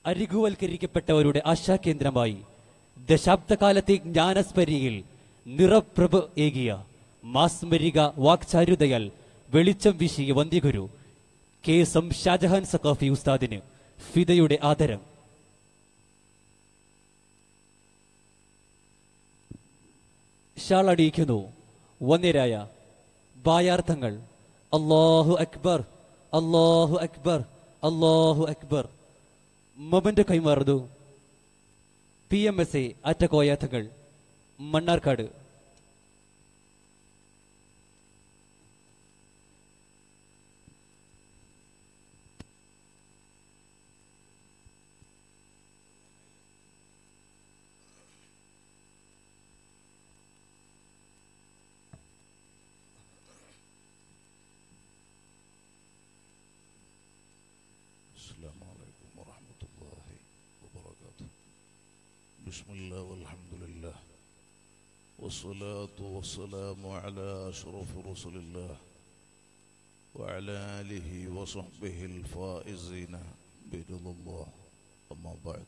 അരികുവൽക്കരിക്കപ്പെട്ടവരുടെ ആശാകേന്ദ്രമായി ദശാബ്ദകാലത്തെ ജ്ഞാനസ്മരിയിൽ നിറപ്രഭ ഏകിയ മാസ്മരിക വാക്ചാരുതയാൽ വെളിച്ചം വീശിയ വന്ധ്യഗുരു KSM ഷാജഹാൻ സഖാഫി ഉസ്താദിന് ഫിദയുടെ ആദരം. ഷാളടിയിക്കുന്നു വന്യരായ ബായാർത്ഥങ്ങൾ. അല്ലാഹു അക്ബർ, അല്ലാഹു അക്ബർ, അല്ലാഹു അക്ബർ. മൊമെന്റ് കൈമാറുന്നു PMSA അറ്റക്കോയാത്തങ്ങൾ മണ്ണാർക്കാട്. بسم الله والحمد لله والصلاة والسلام على أشرف رسل الله وعلى آله وصحبه الفائزين برضا الله. أما بعد،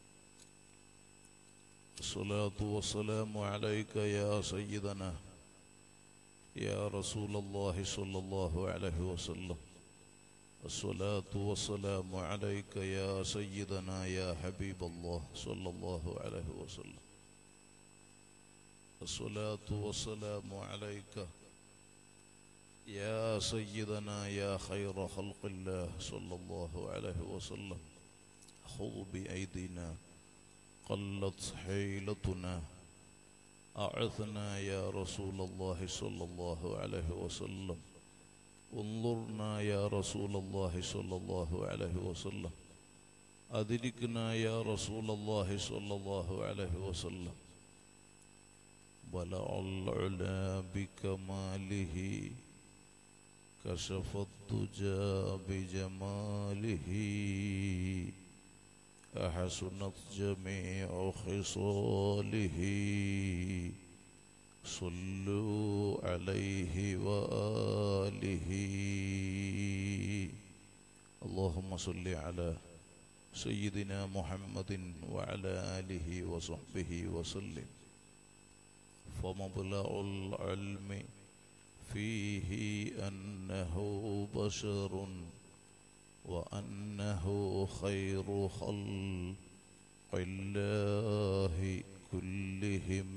الصلاة والسلام عليك يا سيدنا يا رسول الله صلى الله عليه وسلم. الصلاة والسلام عليك يا سيدنا يا حبيب الله صلى الله عليه وسلم. الصلاة والسلام عليك يا سيدنا يا خير خلق الله صلى الله عليه وسلم. خذ بأيدينا قلت حيلتنا أعثنا يا رسول الله صلى الله عليه وسلم. انظرنا يا رسول الله صلى الله عليه وسلم. أدركنا يا رسول الله صلى الله عليه وسلم. بلع العلا بكماله كشف الدجى بجماله أحسنت جميع خصاله. صلوا عليه وآله. اللهم صل على سيدنا محمد وعلى آله وصحبه وسلم. فمبلغ العلم فيه أنه بشر وأنه خير خلق الله كلهم.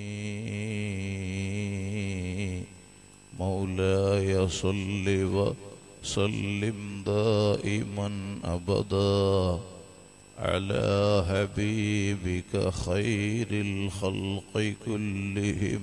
مولاي صل وسلم دائما أبدا على حبيبك خير الخلق كلهم.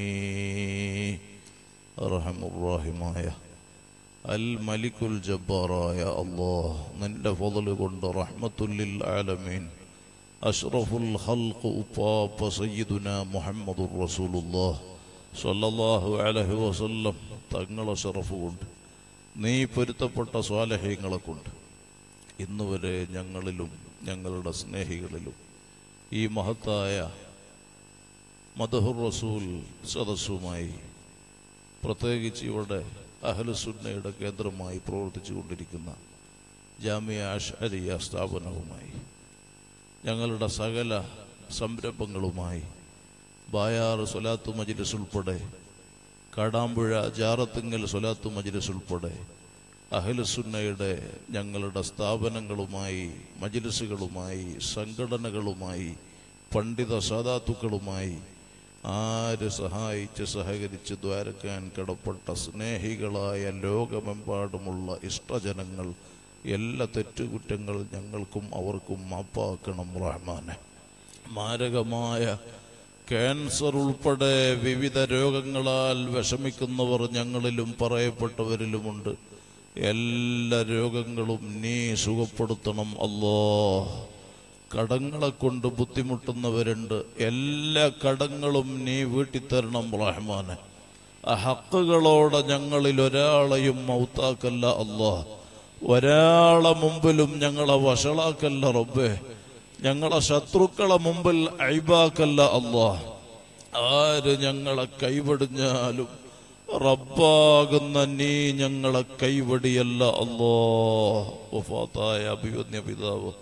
أرحم الراحمين الملك الجبار يا الله من فضل قند رحمة للعالمين أشرف الخلق أباب سيدنا محمد رسول الله صلى الله عليه وسلم. തങ്ങളെ ഷറഫ് കൊണ്ട് നീ പൊരുത്തപ്പെട്ട സ്വാലിഹീങ്ങളെ കൊണ്ട് ഇന്നുവരെ ഞങ്ങളിലും ഞങ്ങളുടെ സ്നേഹികളിലും ഈ മഹത്തായ മദ്ഹുർ റസൂൽ സദസ്സുമായി പ്രത്യേകിച്ച് ഇവിടെ അഹ്ലുസുന്നയുടെ കേന്ദ്രമായി പ്രവർത്തിച്ചു കൊണ്ടിരിക്കുന്ന ജാമിയ അഷ്അരിയ സ്ഥാപനവുമായി ഞങ്ങളുടെ സകല സംരംഭങ്ങളുമായി ബായാർ സ്വലാത്തു മജ്ലിസ് ഉൾപ്പെടെ കാടാമ്പുഴ ജാറത്തിങ്ങൽ സ്വലാത്തു മജ്ലിസ് ഉൾപ്പെടെ അഹ്ലുസുന്നയുടെ ഞങ്ങളുടെ സ്ഥാപനങ്ങളുമായി മജ്ലിസുകളുമായി സംഘടനകളുമായി പണ്ഡിത സാദാത്തുക്കളുമായി ആര് സഹായിച്ച് സഹകരിച്ച് ദ്വാരക്കാൻ കടപ്പെട്ട സ്നേഹികളായ ലോകമെമ്പാടുമുള്ള ഇഷ്ടജനങ്ങൾ എല്ലാ തെറ്റുകുറ്റങ്ങൾ ഞങ്ങൾക്കും അവർക്കും മാപ്പാക്കണം റഹ്മാനെ. മാരകമായ ക്യാൻസർ ഉൾപ്പെടെ വിവിധ രോഗങ്ങളാൽ വിഷമിക്കുന്നവർ ഞങ്ങളിലും പറയപ്പെട്ടവരിലുമുണ്ട്. എല്ലാ രോഗങ്ങളും നീ സുഖപ്പെടുത്തണം അല്ലാഹ്. കടങ്ങളെ കൊണ്ട് ബുദ്ധിമുട്ടുന്നവരുണ്ട്, എല്ലാ കടങ്ങളും നീ വീട്ടിത്തരണം റഹ്മാനെ. ആ ഹക്കുകളോടെ ഞങ്ങളിൽ ഒരാളെയും മൗത്താക്കല്ല അല്ലാഹ്. ഒരാളെ മുമ്പിലും ഞങ്ങളെ വഷളാക്കല്ല റബ്ബേ. ഞങ്ങളെ ശത്രുക്കളെ മുമ്പിൽ ഐബാക്കല്ല അല്ലാഹ്. ആര് ഞങ്ങളെ കൈവടിഞ്ഞാലും റബ്ബാകുന്ന നീ ഞങ്ങളെ കൈവടിയല്ല അല്ലാഹ്. വഫാത്തായ അഭിവന്യ പിതാവ്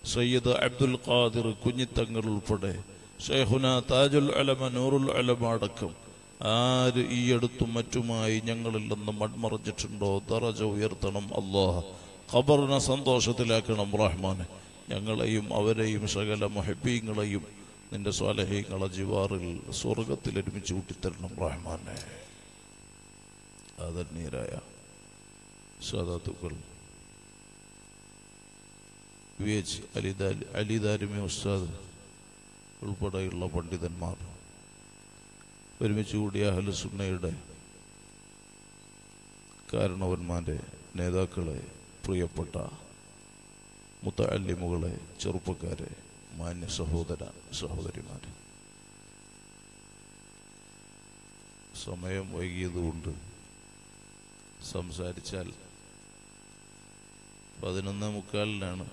സയ്യിദ് അബ്ദുൽ ഖാദിർ കുഞ്ഞിത്തങ്ങൾ ഉൾപ്പെടെ ഷൈഖുന താജുൽ ഉലമ നൂറുൽ ഉലമ അടക്കം ആര് ഈ അടുത്തും മറ്റുമായി ഞങ്ങളിൽ നിന്ന് മൺമറഞ്ഞിട്ടുണ്ടോ ദറജ ഉയർത്തണം അല്ലാഹ്. ഖബറിനെ സന്തോഷത്തിലാക്കണം റഹ്മാനെ. ഞങ്ങളെയും അവരെയും സകല മുഹബ്ബീങ്ങളെയും നിന്റെ സ്വാലിഹീങ്ങളെ ജിവാറിൽ സ്വർഗത്തിൽ ഒരുമിച്ച് കൂട്ടിത്തരണം റഹ്മാനെ. ആദരണീയരായ സാദാത്തുക്കൾ, VH അലിദാരിമി ഉസ്താദ് ഉൾപ്പെടെയുള്ള പണ്ഡിതന്മാർ ഒരുമിച്ച് കൂടിയ അഹ്ലു സുന്നയുടെ കാരണവന്മാരെ, നേതാക്കളെ, പ്രിയപ്പെട്ട മുത്തഅല്ലിമുകളെ, ചെറുപ്പക്കാരെ, മാന്യ സഹോദര സഹോദരിമാരെ, സമയം വൈകിയതുകൊണ്ട് സംസാരിച്ചാൽ 11:45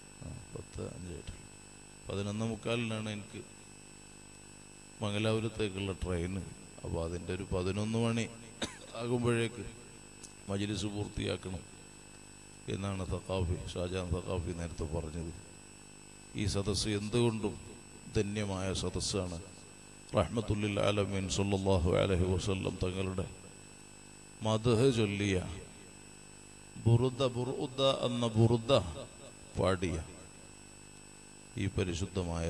11:45 എനിക്ക് മംഗലാപുരത്തേക്കുള്ള ട്രെയിന്. അപ്പോൾ അതിൻ്റെ ഒരു 11 മണി ആകുമ്പോഴേക്ക് മജ്‌ലിസ് പൂർത്തിയാക്കണം എന്നാണ് ഷാജഹാൻ സഖാഫി നേരത്തെ പറഞ്ഞത്. ഈ സദസ്സ് എന്തുകൊണ്ടും ധന്യമായ സദസ്സാണ്. റഹ്മത്തുല്ലിൽ ആലമീൻ സല്ലല്ലാഹു അലൈഹി വസല്ലം തങ്ങളുടെ മദ്ഹ് ചൊല്ലിയ ബുറുദ എന്ന ബുറുദ പാടിയ ഈ പരിശുദ്ധമായ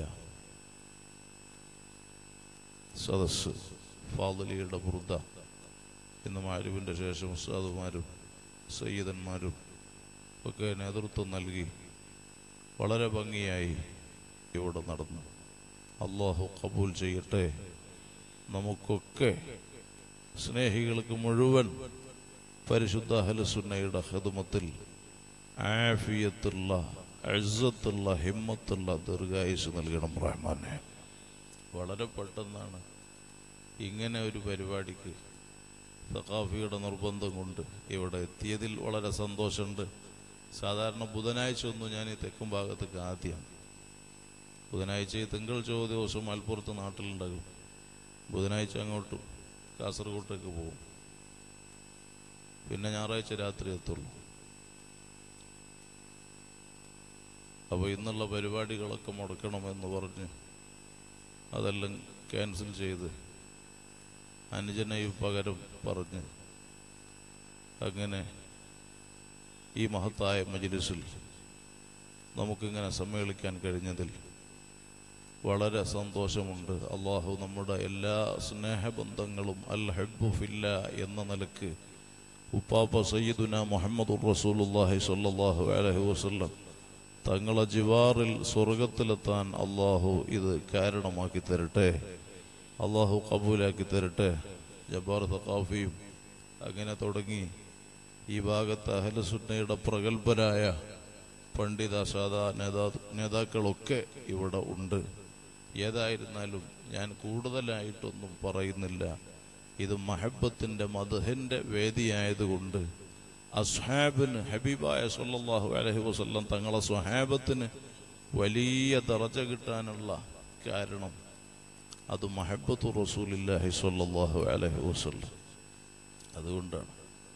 സദസ്സ്, ഫാദിലിയുടെ ബുറുദ, ഇന്ന് മഅരിബിന്റെ ശേഷം ഉസ്താദുമാരും സയ്യിദന്മാരും ഒക്കെ നേതൃത്വം നൽകി വളരെ ഭംഗിയായി ഇവിടെ നടന്നു. അല്ലാഹു ഖബൂൽ ചെയ്യട്ടെ. നമുക്കൊക്കെ സ്നേഹികൾക്ക് മുഴുവൻ പരിശുദ്ധ അഹ്ലു സുന്നയുടെ ഖിദ്മത്തിൽ ആഫിയത്തുള്ള, ഇസ്സത്തുള്ള, ഹിമ്മത്തുള്ള ദീർഘായുസ് നൽകണം റഹ്മാനെ. വളരെ പെട്ടെന്നാണ് ഇങ്ങനെ ഒരു പരിപാടിക്ക് സഖാഫിയുടെ നിർബന്ധം കൊണ്ട് ഇവിടെ എത്തിയതിൽ വളരെ സന്തോഷമുണ്ട്. സാധാരണ ബുധനാഴ്ച ഒന്നും ഞാൻ ഈ തെക്കും ഭാഗത്തേക്ക് ആദ്യമാണ്. ബുധനാഴ്ച ഈ തിങ്കൾ ചൊവ്വ ദിവസം മലപ്പുറത്ത് നാട്ടിലുണ്ടാകും. ബുധനാഴ്ച അങ്ങോട്ടും കാസർഗോട്ടേക്ക് പോകും. പിന്നെ ഞായറാഴ്ച രാത്രി എത്തുള്ളൂ. അപ്പോൾ ഇന്നുള്ള പരിപാടികളൊക്കെ മുടക്കണമെന്ന് പറഞ്ഞ് അതെല്ലാം ക്യാൻസൽ ചെയ്ത് അനുജനെയും പകരം പറഞ്ഞ് അങ്ങനെ ഈ മഹത്തായ മജ്‌ലിസിൽ നമുക്കിങ്ങനെ സമ്മേളിക്കാൻ കഴിഞ്ഞതിൽ വളരെ സന്തോഷമുണ്ട്. അള്ളാഹു നമ്മുടെ എല്ലാ സ്നേഹബന്ധങ്ങളും അൽ ഹബ്ബു ഫില്ലാ എന്ന നിലക്ക് ഉപ്പാപ്പ സയ്യിദുന മുഹമ്മദുർ റസൂലുള്ളാഹി സ്വല്ലല്ലാഹു അലൈഹി വസല്ലം തങ്ങളെ ജിവാറിൽ സ്വർഗത്തിലെത്താൻ അള്ളാഹു ഇത് കാരണമാക്കി തരട്ടെ. അള്ളാഹു കബൂലാക്കി തരട്ടെ. ജബ്ബാർ സഖാഫിയും അങ്ങനെ തുടങ്ങി ഈ ഭാഗത്ത് അഹ്ലു സുന്നയുടെ പ്രഗത്ഭരായ പണ്ഡിത സാദാ നേതാക്കളൊക്കെ ഇവിടെ ഉണ്ട്. ഏതായിരുന്നാലും ഞാൻ കൂടുതലായിട്ടൊന്നും പറയുന്നില്ല. ഇത് മഹബ്ബത്തിന്റെ മദ്ഹിന്റെ വേദിയായതുകൊണ്ട് അസ്ഹാബിന്, ഹബീബായ സല്ലല്ലാഹു അലൈഹി വസല്ലം തങ്ങളെ സ്വഹാബത്തിന് വലിയ ദറജ കിട്ടാനുള്ള കാരണം അത് മഹബ്ബത്തു റസൂലില്ലാഹി സ്വല്ലല്ലാഹു അലൈഹി വസല്ലം. അതുകൊണ്ടാണ്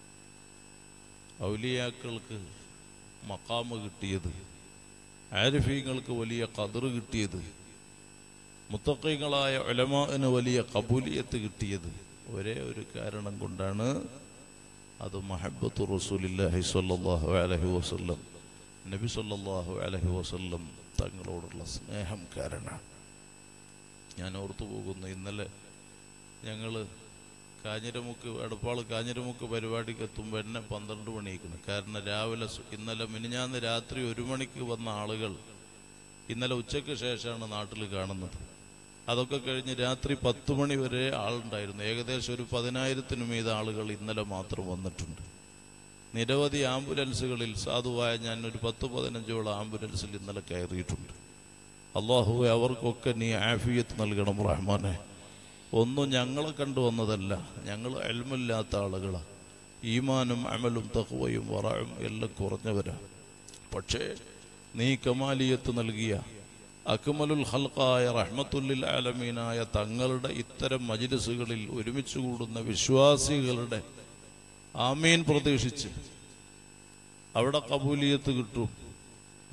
ഔലിയാക്കൾക്ക് മഖാമ് കിട്ടിയത്, ആരിഫീങ്ങൾക്ക് വലിയ ഖദർ കിട്ടിയത്, മുത്തഖീങ്ങളായ ഉലമാഇന് വലിയ ഖബൂലിയത്ത് കിട്ടിയത് ഒരേ ഒരു കാരണം കൊണ്ടാണ്. അത് മഹബ്ബത്തു റസൂലില്ലാഹി സ്വല്ലല്ലാഹു അലൈഹി വസല്ലം, നബി സ്വല്ലല്ലാഹു അലൈഹി വസല്ലം തങ്ങളോടുള്ള സ്നേഹം കാരണമാണ്. ഞാൻ ഓർത്തു പോകുന്നു, ഇന്നലെ ഞങ്ങൾ കാഞ്ഞിരമുക്ക്, എടപ്പാൾ കാഞ്ഞിരമുക്ക് പരിപാടിക്ക് എത്തുമ്പോൾ എന്നെ 12 മണിയായിരുന്നു. കാരണം രാവിലെ ഇന്നലെ മിനിഞ്ഞാന്ന് രാത്രി 1 മണിക്ക് വന്ന ആളുകൾ ഇന്നലെ ഉച്ചയ്ക്ക് ശേഷമാണ് നാട്ടിൽ കാണുന്നത്. അതൊക്കെ കഴിഞ്ഞ് രാത്രി 10 മണി വരെ ആളുണ്ടായിരുന്നു. ഏകദേശം ഒരു 10,000-ന് മീതെ ആളുകൾ ഇന്നലെ മാത്രം വന്നിട്ടുണ്ട്. നിരവധി ആംബുലൻസുകളിൽ സാധുവായ ഞാൻ ഒരു 10-15ഓളം ആംബുലൻസിൽ ഇന്നലെ കയറിയിട്ടുണ്ട്. അള്ളാഹുവേ, അവർക്കൊക്കെ നീ ആഫിയത്ത് നൽകണം റഹ്മാനെ. ഒന്നും ഞങ്ങളെ കണ്ടുവന്നതല്ല, ഞങ്ങൾ ഇൽമില്ലാത്ത ആളുകളാണ്. ഈമാനും അമലും തഖ്വയും വറഉം എല്ലാം കുറഞ്ഞവരാ. പക്ഷേ നീ കമാലിയത്ത് നൽകിയ അക്മലുൽ ഖൽഖായ റഹ്മത്തുല്ലിൽ ആലമീനായ തങ്ങളുടെ ഇത്തരം മജ്‌ലിസുകളിൽ ഒരുമിച്ച് കൂടുന്ന വിശ്വാസികളുടെ ആമീൻ പ്രതീക്ഷിച്ച് അവിടെ കബൂലിയത്ത് കിട്ടും,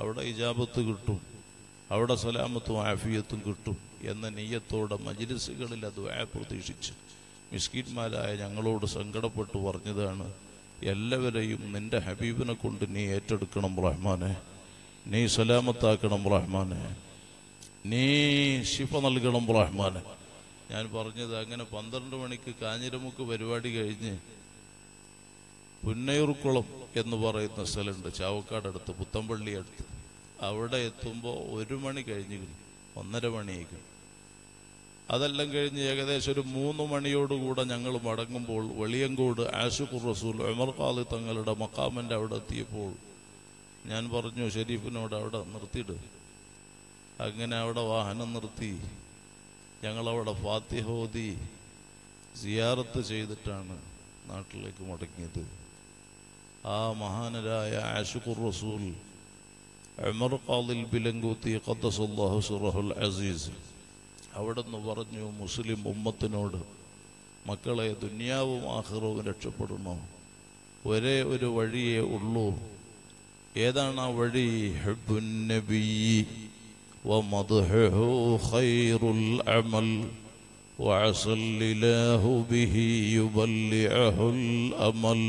അവിടെ ഇജാബത്ത് കിട്ടും, അവിടെ സലാമത്തും ആഫിയത്തും കിട്ടും എന്ന നിയ്യത്തോടെ മജ്ലിസുകളിൽ അത് പ്രതീക്ഷിച്ച് മിസ്കീന്മാരായ ഞങ്ങളോട് സങ്കടപ്പെട്ടു പറഞ്ഞതാണ്, എല്ലാവരെയും നിന്റെ ഹബീബിനെ കൊണ്ട് നീ ഏറ്റെടുക്കണം റഹ്മാനെ, നീ സലാമത്താക്കണം റഹ്മാനെ, നീ ശിഫ നൽകണം റഹ്മാനെ. ഞാൻ പറഞ്ഞത് അങ്ങനെ 12 മണിക്ക് കാഞ്ഞിരമുക്ക് പരിപാടി കഴിഞ്ഞ് പുന്നയൂർക്കുളം എന്ന് പറയുന്ന സ്ഥലമുണ്ട്, ചാവക്കാട് അടുത്ത്, പുത്തമ്പള്ളി അടുത്ത്. അവിടെ എത്തുമ്പോൾ 1 മണി കഴിഞ്ഞ്, 1:30 മണിയേക്ക്. അതെല്ലാം കഴിഞ്ഞ് ഏകദേശം ഒരു 3 മണിയോടുകൂടെ ഞങ്ങൾ മടങ്ങുമ്പോൾ വെളിയങ്കോട് ആശിഖുർ റസൂൽ ഉമർ ഖാദി തങ്ങളുടെ മഖാമിൻ്റെ അവിടെ എത്തിയപ്പോൾ ഞാൻ പറഞ്ഞു ഷരീഫിനോട് അവിടെ നിർത്തിയിട്. അങ്ങനെ അവിടെ വാഹനം നിർത്തി ഞങ്ങളവിടെ ഫാത്തിഹ ഓതി സിയാറത്ത് ചെയ്തിട്ടാണ് നാട്ടിലേക്ക് മടങ്ങിയത്. ആ മഹാനരായ ആശിഖുർ റസൂൽ ഉമർ ഖാദി ബിലങ്കൂത്തി ഖദ്ദസല്ലാഹു സിറഹുൽ അസീസ് അവിടെ നിന്ന് പറഞ്ഞു, മുസ്ലിം ഉമ്മത്തിനോട്, മക്കളെ, ദുനിയാവും ആഖിറവും രക്ഷപ്പെടണോ, ഒരേ ഒരു വഴിയേ ഉള്ളൂ. ഏതാണ് ആ വഴി? ഹുബ്ബുൻ നബി വമദ്ഹുഹു ഖൈറുൽ അമൽ വഅസല്ലില്ലാഹു ബിഹി യുബല്ലിഅഹുൽ അമൽ.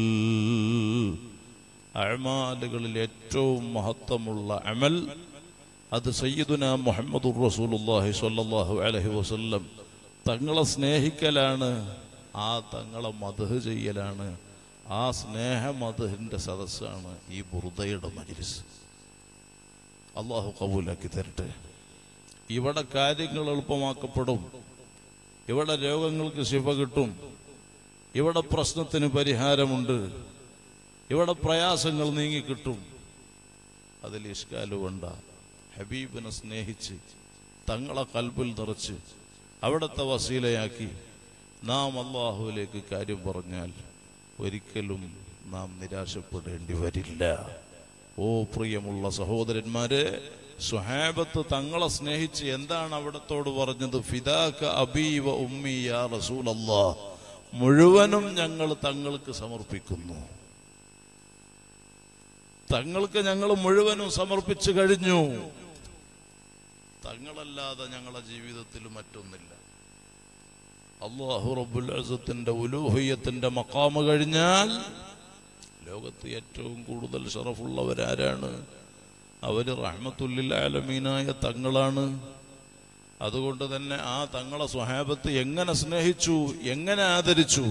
അഅമാലുകളിൽ ഏറ്റവും മഹത്വമുള്ള അമൽ അത് സയ്യിദുന മുഹമ്മദുർ റസൂലുള്ളാഹി സ്വല്ലല്ലാഹു അലൈഹി വസല്ലം തങ്ങളെ സ്നേഹിക്കലാണ്, ആ തങ്ങളെ മദ്ഹ് ചെയ്യലാണ്. ആ സ്നേഹ മദ്ഹിന്റെ സദസ്സാണ് ഈ ബുർദയുടെ മജ്ലിസ്. അല്ലാഹു ഖബൂലാക്കി തരട്ടെ. ഇവിടെ കാര്യങ്ങൾ എളുപ്പമാക്കപ്പെടും, ഇവിടെ രോഗങ്ങൾക്ക് ശിഫ കിട്ടും, ഇവിടെ പ്രശ്നത്തിന് പരിഹാരമുണ്ട്, ഇവിടെ പ്രയാസങ്ങൾ നീങ്ങിക്കിട്ടും. അതിൽ ഇഷ്കാല് വേണ്ട. ഹബീബിനെ സ്നേഹിച്ച് തങ്ങളെ കൽബിൽ നിറച്ച് അവിടുത്തെ വസീലയാക്കി നാം അല്ലാഹുവിലേക്ക് കാര്യം പറഞ്ഞാൽ ഒരിക്കലും നാം നിരാശപ്പെടേണ്ടി വരില്ല. ഓ പ്രിയമുള്ള സഹോദരന്മാരെ, സ്വഹാബത്ത് തങ്ങളെ സ്നേഹിച്ച് എന്താണ് അവിടത്തോട് പറഞ്ഞത്? ഫിദാക അബീ വ ഉമ്മി യാ റസൂലല്ലാഹ്, മുഴുവനും ഞങ്ങൾ തങ്ങൾക്ക് സമർപ്പിക്കുന്നു. തങ്ങൾക്ക് ഞങ്ങൾ മുഴുവനും സമർപ്പിച്ചു കഴിഞ്ഞു. തങ്ങളല്ലാതെ ഞങ്ങളുടെ ജീവിതത്തിൽ മറ്റൊന്നില്ല. അല്ലാഹു റബ്ബുൽ ഇസ്സത്തിന്റെ ഉലൂഹിയത്തിന്റെ മഖാമ് കഴിഞ്ഞാൽ ലോകത്ത് ഏറ്റവും കൂടുതൽ ശറഫുള്ളവരാരാണ്? അവര് റഹ്മത്തുൽ ലിൽ ആലമീനായ തങ്ങളാണ്. അതുകൊണ്ട് തന്നെ ആ തങ്ങളെ സ്വഹാബത്ത് എങ്ങനെ സ്നേഹിച്ചു, എങ്ങനെ ആദരിച്ചു?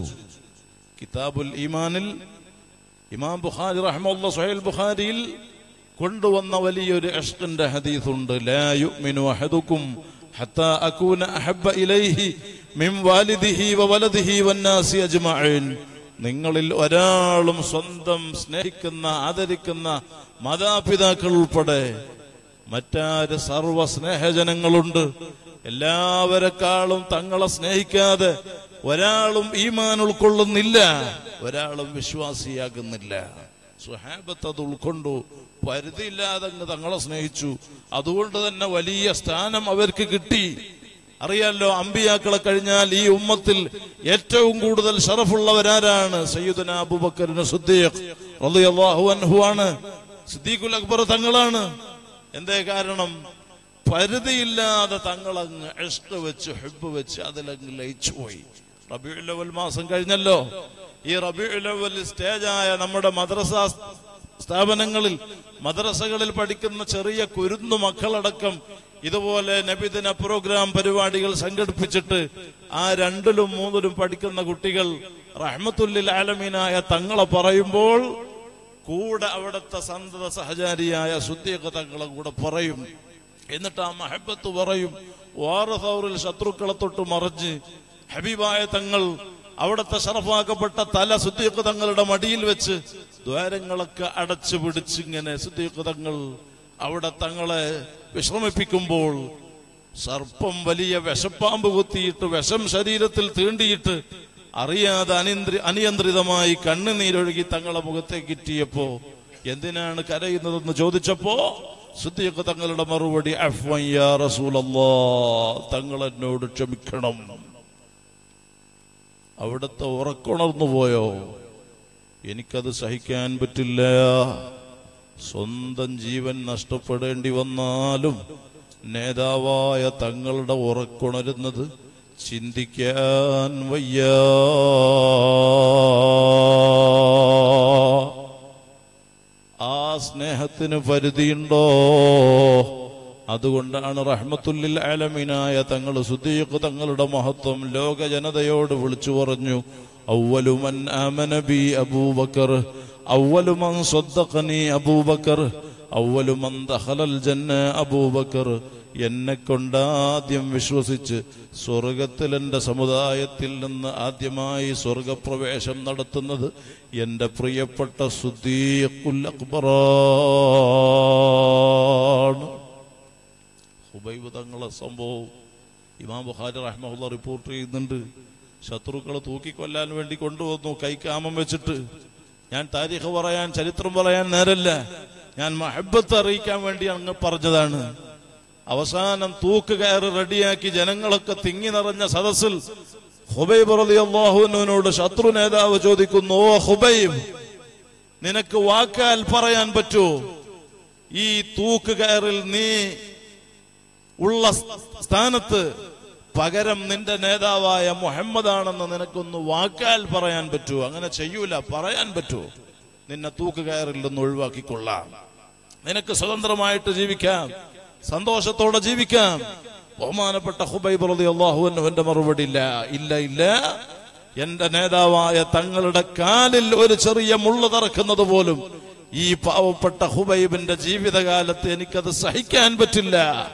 കിതാബുൽ ഈമാനിൽ ഇമാം ബുഖാരി റഹ്മത്തുള്ളാഹി സ്വഹീഹുൽ ബുഖാരിയിൽ കൊണ്ടുവന്ന വലിയൊരു ഇഷ്ഖിന്റെ ഹദീസുണ്ട്. ലാ യുഅ്മിനു അഹദുക്കും ഹത്താ അകൂന അഹബ്ബ ഇലൈഹി മിൻ വാലിദിഹി വവലദിഹി വന്നാസി അജ്മഈൻ. നിങ്ങളിൽ ഒരാളും സ്വന്തം സ്നേഹിക്കുന്ന ആദരിക്കുന്ന മാതാപിതാക്കൾ ഉൾപ്പെടെ മറ്റാര് സർവ സ്നേഹജനങ്ങളുണ്ട്, എല്ലാവരെക്കാളും തങ്ങളെ സ്നേഹിക്കാതെ ഒരാളും ഈമാൻ ഉൾക്കൊള്ളുന്നില്ല, ഒരാളും വിശ്വാസിയാകുന്നില്ല. സ്വഹാബത്ത് അത് ഉൾക്കൊണ്ടു, പരിധിയില്ലാതെ അങ്ങ് തങ്ങളെ സ്നേഹിച്ചു. അതുകൊണ്ട് തന്നെ വലിയ സ്ഥാനം അവർക്ക് കിട്ടി. അറിയാലോ, അമ്പിയാക്കളെ കഴിഞ്ഞാൽ ഈ ഉമ്മത്തിൽ ഏറ്റവും കൂടുതൽ ശറഫുള്ളവരാരാണ്? സയ്യിദുനാ അബൂബക്കർ സിദ്ദീഖ് റളിയല്ലാഹു അൻഹു ആണ്. സിദ്ദീഖുൽ അക്ബർ തങ്ങളാണ്. എന്തേ കാരണം? പരിധിയില്ലാതെ തങ്ങളങ്ങ് ഇഷ്ഖ് വെച്ച് ഹുബ്ബ് വെച്ച് അതിലങ്ങ് ലയിച്ചു പോയി. റബീഉൽ അവ്വൽ മാസം കഴിഞ്ഞല്ലോ. ഈ റബീഉൽ അവ്വൽ സ്റ്റേജായ നമ്മുടെ മദ്രസ സ്ഥാപനങ്ങളിൽ, മദ്രസകളിൽ പഠിക്കുന്ന ചെറിയ കുരുന്നു മക്കളടക്കം ഇതുപോലെ നബിദിന പ്രോഗ്രാം പരിപാടികൾ സംഘടിപ്പിച്ചിട്ട് ആ 2ലും 3ലും പഠിക്കുന്ന കുട്ടികൾ റഹ്മത്തുൽ ലിൽ ആലമീനായ തങ്ങളെ പറയുമ്പോൾ കൂടെ അവിടുത്തെ സന്തത സഹചാരിയായ സിദ്ദീഖ് തങ്ങളെ കൂടെ പറയും. എന്നിട്ട് ആ മഹബത്ത് പറയും. വാറസൗറിൽ ശത്രുക്കളെ തൊട്ട് മറിഞ്ഞ് ഹബീബായ തങ്ങൾ അവിടുത്തെ ശറഫാക്കപ്പെട്ട തല സിദ്ദീഖ് തങ്ങളുടെ മടിയിൽ വെച്ച് ദ്വാരങ്ങളൊക്കെ അടച്ചു പിടിച്ചിങ്ങനെ സിദ്ദീഖ് തങ്ങൾ അവിടെ തങ്ങളെ വിശ്രമിപ്പിക്കുമ്പോൾ സർപ്പം വലിയ വിഷപ്പാമ്പ് കുത്തിയിട്ട് വിഷം ശരീരത്തിൽ തീണ്ടിയിട്ട് അറിയാതെ അനിയന്ത്രിതമായി കണ്ണുനീരൊഴുകി തങ്ങളെ മുഖത്തേക്ക് ഇറ്റിയപ്പോ എന്തിനാണ് കരയുന്നതെന്ന് ചോദിച്ചപ്പോ സിദ്ദീഖ് തങ്ങളുടെ മറുപടി, അഫ്വൻ യാ റസൂലല്ലാഹ്, തങ്ങൾ എന്നോട് ക്ഷമിക്കണം. അവിടുത്തെ ഉറക്കുണർന്നു പോയോ? എനിക്കത് സഹിക്കാൻ പറ്റില്ല. സ്വന്തം ജീവൻ നഷ്ടപ്പെടേണ്ടി വന്നാലും നേതാവായ തങ്ങളുടെ ഉറക്കുണരുന്നത് ചിന്തിക്കാൻ വയ്യ. ആ സ്നേഹത്തിന് പരിധിയുണ്ടോ? അതുകൊണ്ടാണ് റഹ്മത്തുല്ലിൽ ആലമീനായ തങ്ങൾ സിദ്ദീഖ് തങ്ങളുടെ മഹത്വം ലോക ജനതയോട് വിളിച്ചു പറഞ്ഞു. അവ്വലു മൻ ആമന ബി അബൂബക്കർ, അവ്വലു മൻ സ്വദ്ദഖനി അബൂബക്കർ, അവ്വലു മൻ ദഖലൽ ജന്ന അബൂബക്കർ. എന്നെ കൊണ്ടാദ്യം വിശ്വസിച്ച് സ്വർഗത്തിൽ എൻ്റെ സമുദായത്തിൽ നിന്ന് ആദ്യമായി സ്വർഗപ്രവേശം നടത്തുന്നത് എൻ്റെ പ്രിയപ്പെട്ട സിദ്ദീഖുൽ അക്ബറാണ്. ഹുബൈബ് തങ്ങളെ സംഭവം ഇമാം ബുഖാരി റഹ്മഹുല്ലാഹ് റിപ്പോർട്ട് ചെയ്യുന്നുണ്ട്. ശത്രുക്കളെ തൂക്കിക്കൊല്ലാൻ വേണ്ടി കൊണ്ടുവന്നു കൈക്കാമം വെച്ചിട്ട്. ഞാൻ താരീഖ് പറയാൻ, ചരിത്രം പറയാൻ നേരല്ല, ഞാൻ മഹബ്ബത്ത് അറിയിക്കാൻ വേണ്ടി അങ്ങ് പറഞ്ഞതാണ്. അവസാനം തൂക്ക് കയറി റെഡിയാക്കി ജനങ്ങളൊക്കെ തിങ്ങി നിറഞ്ഞ സദസ്സിൽ ഹുബൈബ് റളിയല്ലാഹു അൻഹുവിനോട് ശത്രു നേതാവ് ചോദിക്കുന്നു, ഓ ഹുബൈബ്, നിനക്ക് വാക്കാൽ പറയാൻ പറ്റുമോ ഈ തൂക്ക് കയറിൽ നീ ഉള്ള സ്ഥാനത്ത് പകരം നിന്റെ നേതാവായ മുഹമ്മദാണെന്ന് നിനക്കൊന്ന് വാക്കാൽ പറയാൻ പറ്റുമോ? അങ്ങനെ ചെയ്യൂല, പറയാൻ പറ്റുമോ? നിന്നെ തൂക്ക് കയറിൽ നിന്ന് ഒഴിവാക്കിക്കൊള്ളാം, നിനക്ക് സ്വതന്ത്രമായിട്ട് ജീവിക്കാം, സന്തോഷത്തോടെ ജീവിക്കാം. ബഹുമാനപ്പെട്ട ഹുബൈബ് റളിയല്ലാഹു അൻഹുവിന്റെ മറുപടി ഇല്ല, ഇല്ല, ഇല്ല. എന്റെ നേതാവായ തങ്ങളുടെ കാലിൽ ഒരു ചെറിയ മുള്ള് തറക്കുന്നത് പോലും ഈ പാവപ്പെട്ട ഹുബൈബിന്റെ ജീവിതകാലത്ത് എനിക്കത് സഹിക്കാൻ പറ്റില്ല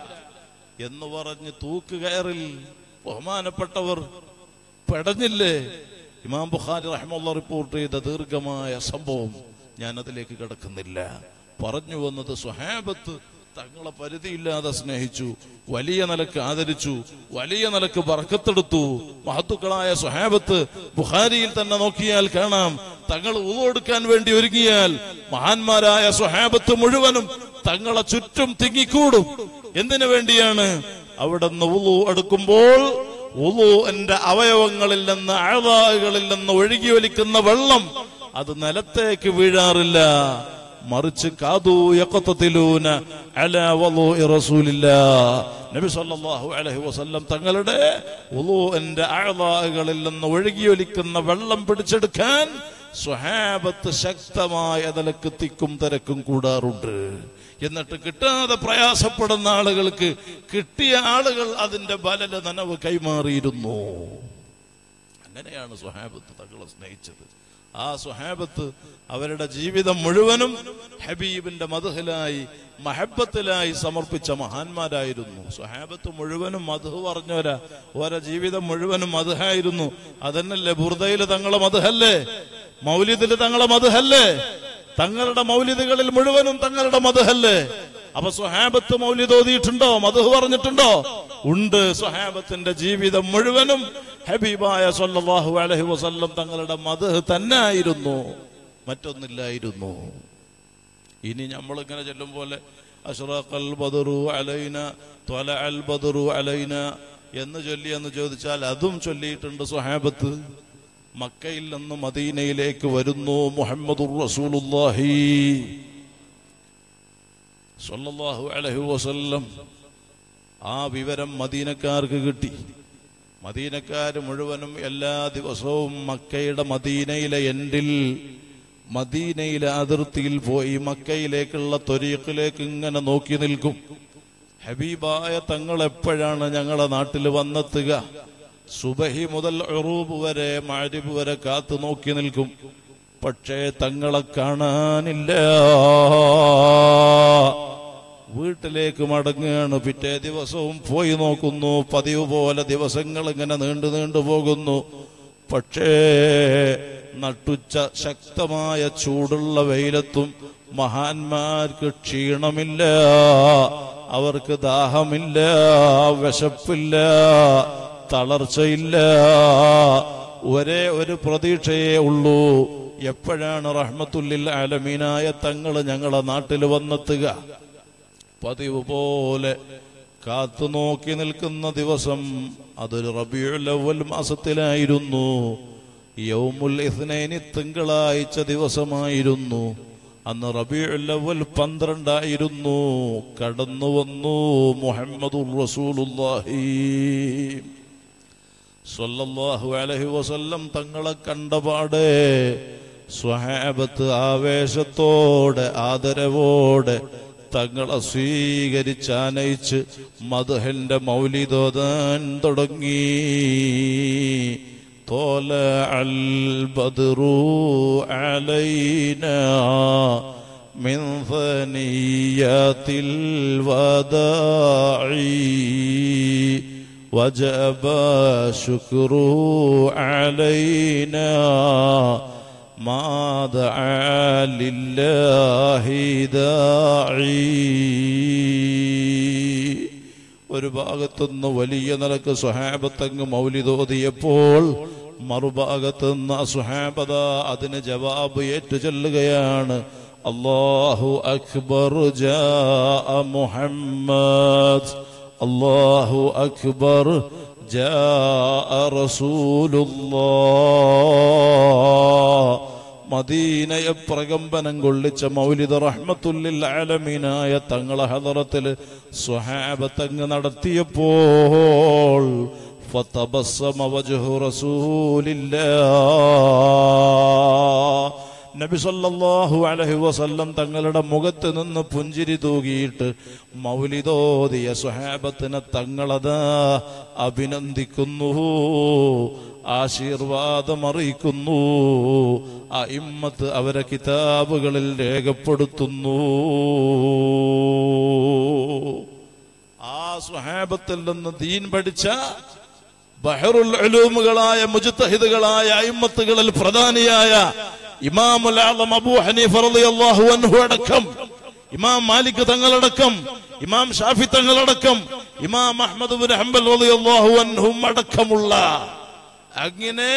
എന്ന് പറഞ്ഞ് തൂക്ക് കയറിൽ ബഹുമാനപ്പെട്ടവർ പെടഞ്ഞില്ലേ? ഇമാം ബുഖാരി റഹ്മത്തുള്ളാഹി റിപ്പോർട്ട് ചെയ്ത ദീർഘമായ സംഭവം ഞാൻ അതിലേക്ക് കടക്കുന്നില്ല. പറഞ്ഞു വന്നത് സ്വഹാബത്ത് തങ്ങളെ പരിധിയില്ലാതെ സ്നേഹിച്ചു, വലിയ നിലക്ക് ആദരിച്ചു, വലിയ നിലക്ക് ബർക്കത്തെടുത്തു. മഹത്തുക്കളായ സ്വഹാബത്ത് ബുഖാരിയിൽ തന്നെ നോക്കിയാൽ കാണാം, തങ്ങൾ വുളു എടുക്കാൻ വേണ്ടി ഒരുങ്ങിയാൽ മഹാന്മാരായ സ്വഹാബത്ത് മുഴുവനും തങ്ങളെ ചുറ്റും തിങ്ങിക്കൂടും. എന്തിനു വേണ്ടിയാണ്? അവിടുന്ന് വുളു എടുക്കുമ്പോൾ വുളുവിന്റെ അവയവങ്ങളിൽ നിന്ന്, അഅ്ളാകളിൽ നിന്ന് ഒഴുകി ഒലിക്കുന്ന വെള്ളം അത് നിലത്തേക്ക് വീഴാറില്ല, മറിച്ച് കാദൂ യഖതതിലൂന അലാ വളുഇ റസൂലില്ലാഹ്, നബി സല്ലല്ലാഹു അലൈഹി വസല്ലം തങ്ങളുടെ വുളുവിന്റെ അഅ്ളാകളിൽ നിന്ന് ഒഴുകി ഒലിക്കുന്ന വെള്ളം പിടിച്ചെടുക്കാൻ സ്വഹാബത്ത് ശക്തമായ നിലക്ക് തിക്കും തിരക്കും കൂടാറുണ്ട്. എന്നിട്ട് കിട്ടാതെ പ്രയാസപ്പെടുന്ന ആളുകൾക്ക് കിട്ടിയ ആളുകൾ അതിന്റെ ബലല നനവ് കൈമാറിയിരുന്നു. അങ്ങനെയാണ് സ്വഹാബത്ത് തങ്ങളെ സ്നേഹിച്ചത്. ആ സ്വഹാബത്ത് അവരുടെ ജീവിതം മുഴുവനും ഹബീബിന്റെ മദ്ഹിലായി, മഹബത്തിലായി സമർപ്പിച്ച മഹാന്മാരായിരുന്നു. സ്വഹാബത്ത് മുഴുവനും മദ്ഹ് പറഞ്ഞവരാ, ഓരോ ജീവിതം മുഴുവനും മദ്ഹായിരുന്നു. അതന്നല്ലേ ബുർദയില് തങ്ങളെ മദ്ഹല്ലേ, മൗലിദില് തങ്ങളെ മദ്ഹല്ലേ, തങ്ങളുടെ മൗലിദുകളിൽ മുഴുവനും തങ്ങളുടെ മദ്ഹല്ലേ. അപ്പൊ സ്വഹാബത്ത് മൗലിദ് ഓതിയിട്ടുണ്ടോ? മദ്ഹ് പറഞ്ഞിട്ടുണ്ടോ? ഉണ്ട്. സ്വഹാബത്തിന്റെ ജീവിതം മുഴുവനും ഹബീബായ സല്ലല്ലാഹു അലൈഹി വസല്ലം തങ്ങളുടെ മദ്ഹ് തന്നെ ആയിരുന്നു, മറ്റൊന്നില്ലായിരുന്നു. ഇനി നമ്മളിങ്ങനെ ചൊല്ലും പോലെ അശ്റഖൽ ബദറു അലൈന ത്വലഅൽ ബദറു അലൈന എന്ന് ചൊല്ലിയെന്ന് ചോദിച്ചാൽ അതും ചൊല്ലിയിട്ടുണ്ട് സ്വഹാബത്ത്. മക്കയിൽ നിന്ന് മദീനയിലേക്ക് വരുന്നു മുഹമ്മദുർ റസൂലുള്ളാഹി സ്വല്ലല്ലാഹു അലൈഹി വസല്ലം. ആ വിവരം മദീനക്കാർക്ക് കിട്ടി. മദീനക്കാര് മുഴുവനും എല്ലാ ദിവസവും മക്കയുടെ മദീനയിലെ എൻഡിൽ, മദീനയിലെ അതിർത്തിയിൽ പോയി മക്കയിലേക്കുള്ള ത്വരീഖിലേക്ക് ഇങ്ങനെ നോക്കി നിൽക്കും. ഹബീബായ തങ്ങൾ എപ്പോഴാണ് ഞങ്ങളെ നാട്ടിൽ വന്നെത്തുക? സുബഹി മുതൽ ഉറൂബ് വരെ, മഅരിബ് വരെ കാത്തു നോക്കി നിൽക്കും. പക്ഷേ തങ്ങളെ കാണാനില്ല. വീട്ടിലേക്ക് മടങ്ങുകയാണ്. പിറ്റേ ദിവസവും പോയി നോക്കുന്നു. പതിവ് പോലെ ദിവസങ്ങൾ ഇങ്ങനെ നീണ്ടു പോകുന്നു. പക്ഷേ നട്ടുച്ച ശക്തമായ ചൂടുള്ള വെയിലത്തും മഹാന്മാർക്ക് ക്ഷീണമില്ല, അവർക്ക് ദാഹമില്ല, വിശപ്പില്ല, തളർച്ചയില്ല. ഒരേ ഒരു പ്രതീക്ഷയേ ഉള്ളൂ, എപ്പോഴാണ് റഹ്മത്തുല്ലിൽ ആലമീനായ തങ്ങൾ ഞങ്ങളെ നാട്ടിൽ വന്നെത്തുക? പതിവ് പോലെ കാത്തു നോക്കി നിൽക്കുന്ന ദിവസം അതൊരു റബീഉൽ അവ്വൽ മാസത്തിലായിരുന്നു. യൗമുൽ ഇത്നൈനി തിങ്കളാഴ്ച ദിവസമായിരുന്നു. അന്ന് റബീഉൽ അവ്വൽ 12 കടന്നു വന്നു മുഹമ്മദുർ റസൂലുള്ളാഹി സ്വല്ലല്ലാഹു അലൈഹി വസല്ലം തങ്ങളെ കണ്ടപാടെ സ്വഹാബത്ത് ആവേശത്തോടെ ആദരവോടെ തങ്ങളെ സ്വീകരിച്ചാനയിച്ച് മദ്ഹിന്റെ മൗലിദോദാൻ തുടങ്ങി. തോലഅൽ ബദ്റു അലൈനാ മിൻ ഫനിയാത്തിൽ വദാഇ വജബ ശുക്രു അലൈനാ മാ ദഅ ലില്ലാഹി ദാഇ. ഒരു ഭാഗത്തുനിന്ന് വലിയ നിലക്ക് സ്വഹാബത്തങ്ങ് മൗലിദോദിയപ്പോൾ മറുഭാഗത്തുനിന്ന് സ്വഹാബത അതിന് ജവാബ് ഏറ്റു ചൊല്ലുകയാണ്. അല്ലാഹു അക്ബർ ജാഅ മുഹമ്മദ്, അല്ലാഹു അക്ബർ ജാഅ റസൂലുള്ളാഹ്. മദീനയെ പ്രകമ്പനം കൊള്ളിച്ച മൗലിദ് റഹ്മത്തുല്ലിൽ ആലമീനായ തങ്ങളെ ഹദറത്തിൽ സ്വഹാബത്തങ്ങ് നടത്തിയപ്പോൾ ഫതബസ്സമ വജ്ഹു റസൂലില്ലാഹ്, നബി സല്ലല്ലാഹു അലൈഹി വസല്ലം തങ്ങളുടെ മുഖത്ത് നിന്ന് പുഞ്ചിരി തൂകിയിട്ട് മൗലിദോദിയ സ്വഹാബത്തിനെ തങ്ങളതാ അഭിനന്ദിക്കുന്നു, ആശീർവാദം അറിയിക്കുന്നു. അഇമ്മത്ത് അവരെ കിതാബുകളിൽ രേഖപ്പെടുത്തുന്നു. ആ സ്വഹാബത്തിൽ നിന്ന് ദീൻ പഠിച്ച ബഹറുൽ ഉലൂമുകളായ മുജ്തഹിദുകളായ അഇമ്മത്തുകളിൽ പ്രധാനിയായ ഇമാമുൽ ആലം അബൂ ഹനീഫ റളിയല്ലാഹു അൻഹു അടക്കം, ഇമാം മാലിക് തങ്ങളടക്കം, ഇമാം ഷാഫി തങ്ങളടക്കം, ഇമാം അഹ്മദ് ഇബ്നു ഹംബൽ റളിയല്ലാഹു അൻഹും അടക്കമുള്ള അങ്ങനെ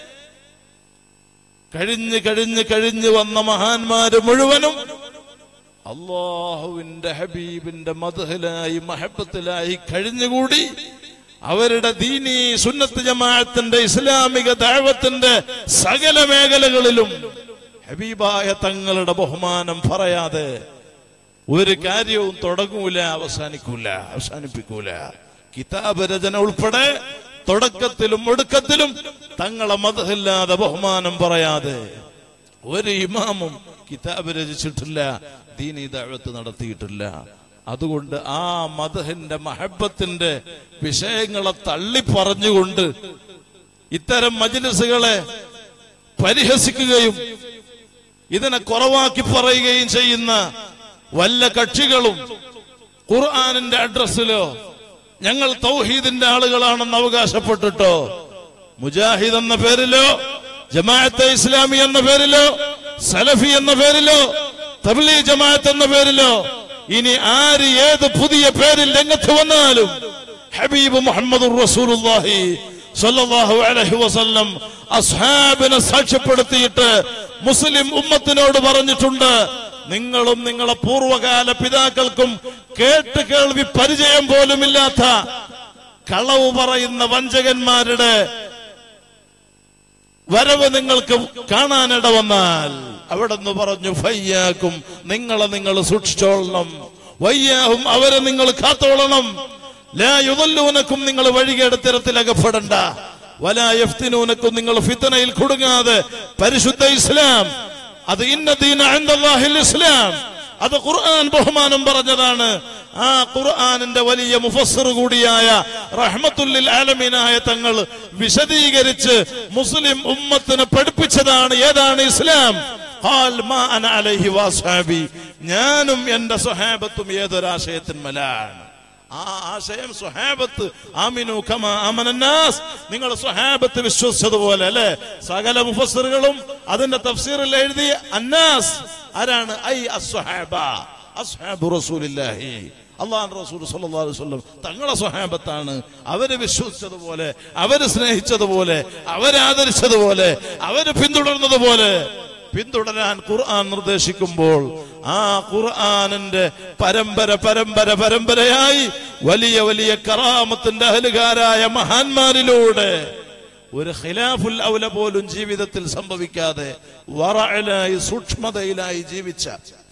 കഴിഞ്ഞ് വന്ന മഹാന്മാര് മുഴുവനും അല്ലാഹുവിന്റെ ഹബീബിന്റെ മദ്ഹിലായി മഹബത്തിലായി കഴിഞ്ഞുകൂടി അവരുടെ ദീനി സുന്നത്ത് ജമാഅത്തിന്റെ ഇസ്ലാമിക ദഅവത്തിന്റെ സകല മേഖലകളിലും ഹബീബായ തങ്ങളുടെ ബഹുമാനം പറയാതെ ഒരു കാര്യവും തുടങ്ങൂല, അവസാനിപ്പിക്കൂല. കിതാബ് രചന ഉൾപ്പെടെ തുടക്കത്തിലും ഒടുക്കത്തിലും തങ്ങളെ മദ്ഹില്ലാതെ ബഹുമാനം പറയാതെ ഒരു ഇമാമും കിതാബ് രചിച്ചിട്ടില്ല, ദീനി ദഅവത്ത് നടത്തിയിട്ടില്ല. അതുകൊണ്ട് ആ മദ്ഹിന്റെ മഹബത്തിന്റെ വിഷയങ്ങളെ തള്ളി പറഞ്ഞുകൊണ്ട് ഇത്തരം മജ്ലിസുകളെ പരിഹസിക്കുകയും ഇതിനെ കുറവാക്കി പറയുകയും ചെയ്യുന്ന വല്ല കക്ഷികളും ഖുർആനിന്റെ അഡ്രസ്സിലോ ഞങ്ങൾ തൗഹീദിന്റെ ആളുകളാണെന്ന് അവകാശപ്പെട്ടിട്ടോ മുജാഹിദ് എന്ന പേരിലോ ജമാഅത്തെ ഇസ്ലാമി എന്ന പേരിലോ സലഫി എന്ന പേരിലോ തബ്ലീഗ് ജമാഅത്ത് എന്ന പേരിലോ ഇനി ആര് ഏത് പുതിയ പേരിൽ രംഗത്ത് വന്നാലും ഹബീബ് മുഹമ്മദുർ റസൂലുള്ളാഹി സ്വല്ലല്ലാഹു അലൈഹി വസല്ലം അസ്ഹാബിനെ സാക്ഷ്യപ്പെടുത്തിയിട്ട് മുസ്ലിം ഉമ്മത്തിനോട് പറഞ്ഞിട്ടുണ്ട്, നിങ്ങളും നിങ്ങളെ പൂർവകാല പിതാക്കൾക്കും കേട്ട് കേൾവി പരിചയം പോലുമില്ലാത്ത കളവ് പറയുന്ന വഞ്ചകന്മാരുടെ വരവ് നിങ്ങൾക്ക് കാണാനിട വന്നാൽ അവിടെ നിന്ന് പറഞ്ഞു ഫയ്യാക്കും, നിങ്ങളെ നിങ്ങൾ സൂക്ഷിച്ചോളണം, വയ്യാഹും അവരെ നിങ്ങൾ കാത്തോളണം, ലാ യുദല്ലൂനക്കും നിങ്ങൾ വഴികേട് തരത്തിൽ അകപ്പെടണ്ട, വലാ യഫ്തിനൂനക്കും നിങ്ങൾ ഫിത്നയിൽ കുടുങ്ങാതെ പരിശുദ്ധ ഇസ്ലാം അത് ഇന്ന ദീന ഇൻദല്ലാഹിൽ ഇസ്ലാം, അത് ഖുർആൻ ബഹുമാനം പറഞ്ഞതാണ്. ആ ഖുർആനിന്റെ വലിയ മുഫസ്സിർ കൂടിയായ റഹ്മത്തുല്ലിൽ ആലമീനായ തങ്ങൾ വിശദീകരിച്ച് മുസ്ലിം ഉമ്മത്തിനെ പഠിപ്പിച്ചതാണ് ഏതാണ് ഇസ്ലാം. ഖാൽ മാ അന അലൈഹി വസ്ഹാബി, ഞാനും എന്റെ സ്വഹാബത്തും ഏതൊരാശയത്തിന്മേലാണ്. ആ ആശയം സ്വഹാബത്ത് ആമിനു കമാ ആമനന്നാസ്, നിങ്ങൾ സ്വഹാബത്ത് വിശ്വസിച്ചതുപോലെ അല്ലെ. സകല മുഫസ്സിറുകളും അതിന്റെ തഫ്സീറിൽ എഴുതിയ അന്നാസ് ആരാണ്? ഐ അസ്വഹാബ, അസ്ഹാബു റസൂലില്ലാഹി, അല്ലാഹുവിന്റെ റസൂൽ സ്വല്ലല്ലാഹു അലൈഹി വസല്ലം തങ്ങളെ സ്വഹാബത്താണ്. അവര് വിശ്വസിച്ചതുപോലെ, അവര് സ്നേഹിച്ചതുപോലെ, അവരെ ആദരിച്ചതുപോലെ, അവര് പിന്തുടർന്നതുപോലെ പിന്തുടരാൻ ഖുർആൻ നിർദ്ദേശിക്കുമ്പോൾ ആ ഖുർആനിന്റെ പരമ്പരയായി വലിയ വലിയ കറാമത്തിന്റെ അഹലുകാരായ മഹാന്മാരിലൂടെ ഒരു ഖിലാഫുൽ ഔല പോലും ജീവിതത്തിൽ സംഭവിക്കാതെ വറഅലായി സൂക്ഷ്മതയിലായി ജീവിച്ച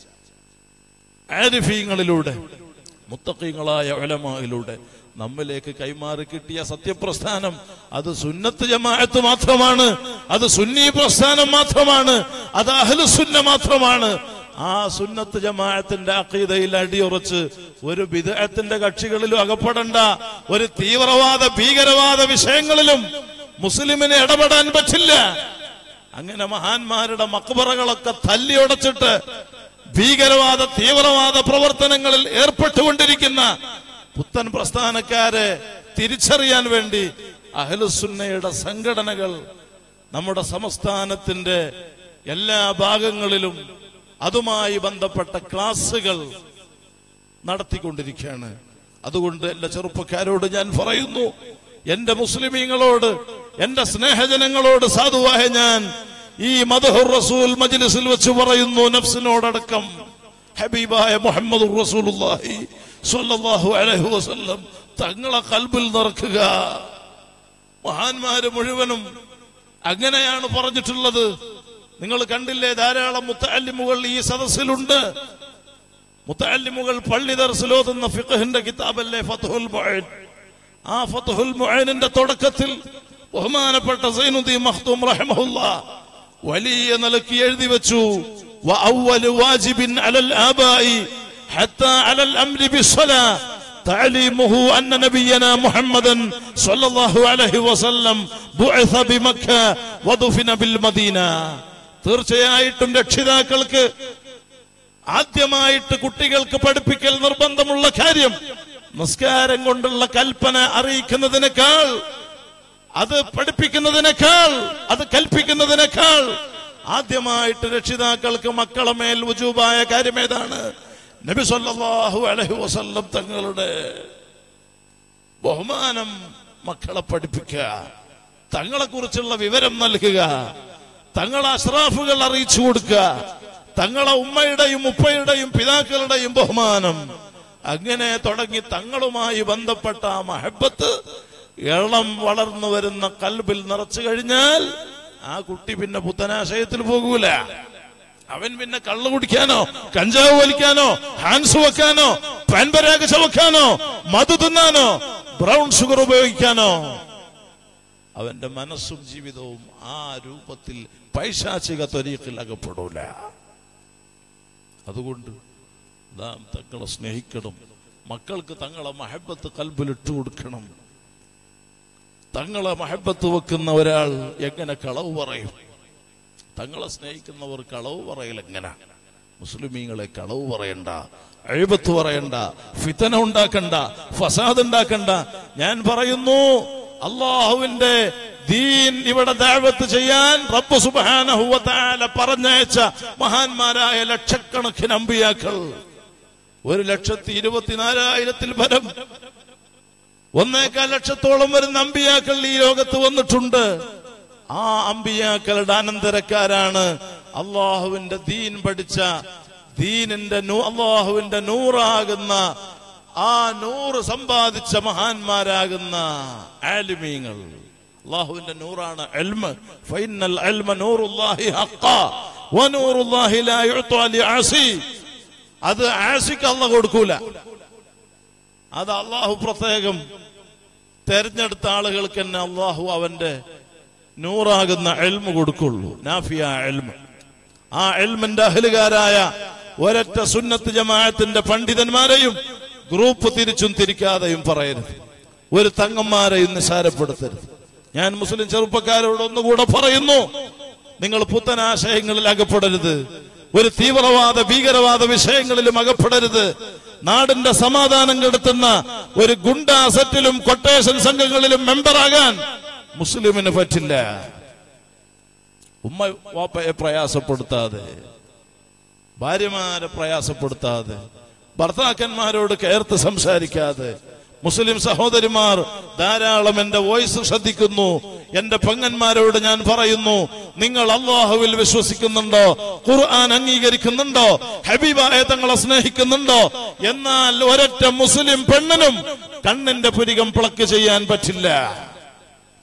ആരിഫീങ്ങളിലൂടെ മുത്തഖീങ്ങളായ ഉലമായിലൂടെ നമ്മിലേക്ക് കൈമാറി കിട്ടിയ സത്യപ്രസ്ഥാനം അത് സുന്നത്ത് ജമാഅത്ത് മാത്രമാണ്, അത് സുന്നി പ്രസ്ഥാനം മാത്രമാണ്, അത് അഹ്ലുസുന്ന മാത്രമാണ്. ആ സുന്നത്ത് ജമാഅത്തിന്റെ അഖീദയിൽ അടിയുറച്ച് ഒരു ബിദ്അത്തിന്റെ കക്ഷികളിലും അകപ്പെടണ്ട, ഒരു തീവ്രവാദ ഭീകരവാദ വിഷയങ്ങളിലും മുസ്ലിമിന് ഇടപെടാൻ പറ്റില്ല. അങ്ങനെ മഹാന്മാരുടെ മക്ബറകളൊക്കെ തല്ലിയുടച്ചിട്ട് ഭീകരവാദ തീവ്രവാദ പ്രവർത്തനങ്ങളിൽ ഏർപ്പെട്ടുകൊണ്ടിരിക്കുന്ന പുത്തൻ പ്രസ്ഥാനക്കാരെ തിരിച്ചറിയാൻ വേണ്ടി അഹ്ലുസുന്നയുടെ സംഘടനകൾ നമ്മുടെ സംസ്ഥാനത്തിന്റെ എല്ലാ ഭാഗങ്ങളിലും അതുമായി ബന്ധപ്പെട്ട ക്ലാസുകൾ നടത്തിക്കൊണ്ടിരിക്കുകയാണ്. അതുകൊണ്ട് എന്റെ ചെറുപ്പക്കാരോട് ഞാൻ പറയുന്നു, എന്റെ മുസ്ലിമീങ്ങളോട്, എന്റെ സ്നേഹജനങ്ങളോട് സാധുവായ ഞാൻ ഈ മദ്ഹുർ റസൂൽ മജ്ലിസിൽ വെച്ച് പറയുന്നു, നഫ്സിനോടടക്കം ഹബീബായ മുഹമ്മദുർ റസൂലുള്ളാഹി സ്വല്ലല്ലാഹു അലൈഹി വസല്ലം തങ്ങളെ ഖൽബിൽ നിറക്കുക. മഹാന്മാര് മുഴുവനും അങ്ങനെയാണ് പറഞ്ഞിട്ടുള്ളത്. നിങ്ങൾ കണ്ടില്ലേ, ധാരാളം മുത്തഅല്ലിമുകൾ ഈ സദസ്സിലുണ്ട്. മുത്തഅല്ലിമുകൾ പള്ളി ദർസിൽ ഓതുന്ന ഫിഖഹിന്റെ കിതാബല്ലേ ഫത്ഹുൽ മുഈൻ. ആ ഫത്ഹുൽ മുഈനിന്റെ തുടക്കത്തിൽ ബഹുമാനപ്പെട്ട സൈനുദ്ദീൻ മഖ്ദൂം റഹിമഹുല്ലാഹ് വലിയ നിലയ്ക്ക് എഴുതി വെച്ചു, വഅവ്വലു വാജിബിൻ അലൽ ആബാഇ ഹത്താ അലൽ അംരി ബിസ്സലാ തഅലീമുഹു അന്ന നബിയനാ മുഹമ്മദൻ സ്വല്ലല്ലാഹു അലൈഹി വസല്ലം ബുഇസ ബിമക്ക വദുഫിന ബിൽ മദീന. തീർച്ചയായിട്ടും രക്ഷിതാക്കൾക്ക് ആദ്യമായിട്ട് കുട്ടികൾക്ക് പഠിപ്പിക്കൽ നിർബന്ധമുള്ള കാര്യം നിസ്കാരം കൊണ്ടുള്ള കൽപ്പന അറിയിക്കുന്നതിനേക്കാൾ, അത് പഠിപ്പിക്കുന്നതിനേക്കാൾ, അത് കൽപ്പിക്കുന്നതിനേക്കാൾ ആദ്യമായിട്ട് രക്ഷിതാക്കൾക്ക് മക്കളെ മേൽ വുജൂബായ കാര്യം ഏതാണ്? നബി സല്ലല്ലാഹു അലൈഹി വസല്ലം തങ്ങളുടെ ബഹുമാനം മക്കളെ പഠിപ്പിക്കുക, തങ്ങളെ കുറിച്ചുള്ള വിവരം നൽകുക, തങ്ങളെ അഷ്റാഫുകൾ അറിയിച്ചു കൊടുക്കുക, തങ്ങളെ ഉമ്മയുടെയും ഉപ്പയുടെയും പിതാക്കളുടെയും ബഹുമാനം, അങ്ങനെ തുടങ്ങി തങ്ങളുമായി ബന്ധപ്പെട്ട ആ മഹബത്ത് ഇളം വളർന്നു വരുന്ന കൽബിൽ നിറച്ചു കഴിഞ്ഞാൽ ആ കുട്ടി പിന്നെ പുത്തനാശയത്തിൽ പോകൂല. അവൻ പിന്നെ കള്ളു കുടിക്കാനോ കഞ്ചാവ് വലിക്കാനോ ഹാൻസ് വെക്കാനോ പാൻപരാഗ് ചവക്കാനോ മധു തിന്നാനോ ബ്രൗൺ ഷുഗർ ഉപയോഗിക്കാനോ അവന്റെ മനസ്സും ജീവിതവും ആ രൂപത്തിൽ പൈശാചിക ത്വരീഖിൽ അകപ്പെടൂല. അതുകൊണ്ട് നാം തങ്ങളെ സ്നേഹിക്കണം, മക്കൾക്ക് തങ്ങളെ മഹബത്ത് കൽബിൽ ഇട്ടുകൊടുക്കണം. തങ്ങളെ മഹബത്ത് വെക്കുന്ന ഒരാൾ എങ്ങനെ കളവ് പറയും? തങ്ങളെ സ്നേഹിക്കുന്നവർ കളവ് പറയൽ എങ്ങനെ? മുസ്ലിമീങ്ങളെ കളവ് പറയണ്ട, അഴിബത്ത് പറയണ്ട, ഫിതന ഉണ്ടാക്കണ്ട, ഫസാദ് ഉണ്ടാക്കണ്ട. ഞാൻ പറയുന്നു, അള്ളാഹുവിന്റെ ദീൻ ഇവിടെ ദഅവത്ത് ചെയ്യാൻ റബ്ബ് സുബ്ഹാനഹു വ തആല പറഞ്ഞയച്ച മഹാന്മാരായ ലക്ഷക്കണക്കിന് അമ്പിയാക്കൾ, 1,24,000 പരം, 1.25 ലക്ഷത്തോളം വരുന്ന അമ്പിയാക്കൾ ഈ ലോകത്ത് വന്നിട്ടുണ്ട്. ആ അമ്പിയാക്കളുടെ അനന്തരക്കാരാണ് അള്ളാഹുവിന്റെ ദീൻ പഠിച്ച, ദീനിന്റെ അള്ളാഹുവിന്റെ നൂറാകുന്ന, ആ നൂറ് സമ്പാദിച്ച മഹാന്മാരാകുന്ന ആലിമീങ്ങൾ. അള്ളാഹുവിന്റെ നൂറാണ് ഇൽമ്. ഫഇന്നൽ ഇൽമ നൂറുല്ലാഹി ഹഖ്ഖാ വനൂറുല്ലാഹി ലാ യുഅ്താ ലിആസി. അത് ആസിക്ക് അല്ലാഹു കൊടുക്കൂല, അത് അള്ളാഹു പ്രത്യേകം തെരഞ്ഞെടുത്ത ആളുകൾക്ക് തന്നെ അള്ളാഹു അവന്റെ നൂറാകുന്ന ഇൽമ് കൊടുക്കുള്ളൂ, നാഫിയ ഇൽമ്. ആ ഇൽമിന്റെ അഹ്ലുകാരായ ഒരൊറ്റ സുന്നത്ത് ജമാഅത്തിന്റെ പണ്ഡിതന്മാരെയും ഗ്രൂപ്പ് തിരിച്ചും തിരിക്കാതെയും പറയരുത്, ഒരു തങ്ങന്മാരെയും നിസാരപ്പെടുത്തരുത്. ഞാൻ മുസ്ലിം ചെറുപ്പക്കാരോട് ഒന്നുകൂടെ പറയുന്നു, നിങ്ങൾ പുത്തനാശയങ്ങളിൽ അകപ്പെടരുത്, ഒരു തീവ്രവാദ ഭീകരവാദ വിഷയങ്ങളിലും അകപ്പെടരുത്. നാടിന്റെ സമാധാനം കെടുത്തുന്ന ഒരു ഗുണ്ടാ സെറ്റിലും കൊട്ടേഷൻ സംഘങ്ങളിലും മെമ്പറാകാൻ മുസ്ലിമിന് പറ്റില്ല. ഉമ്മ വാപ്പയെ പ്രയാസപ്പെടുത്താതെ, ഭാര്യമാരെ പ്രയാസപ്പെടുത്താതെ, ഭർത്താക്കന്മാരോട് കയർത്ത് സംസാരിക്കാതെ, മുസ്ലിം സഹോദരിമാർ ധാരാളം എന്റെ വോയിസ് ശ്രദ്ധിക്കുന്നു. എന്റെ പെങ്ങന്മാരോട് ഞാൻ പറയുന്നു, നിങ്ങൾ അല്ലാഹുവിൽ വിശ്വസിക്കുന്നുണ്ടോ? ഖുർആൻ അംഗീകരിക്കുന്നുണ്ടോ? ഹബീബായ തങ്ങളെ സ്നേഹിക്കുന്നുണ്ടോ? എന്നാൽ ഒരൊറ്റ മുസ്ലിം പെണ്ണിനും കണ്ണിന്റെ പുരികം പ്ലക്ക് ചെയ്യാൻ പറ്റില്ല.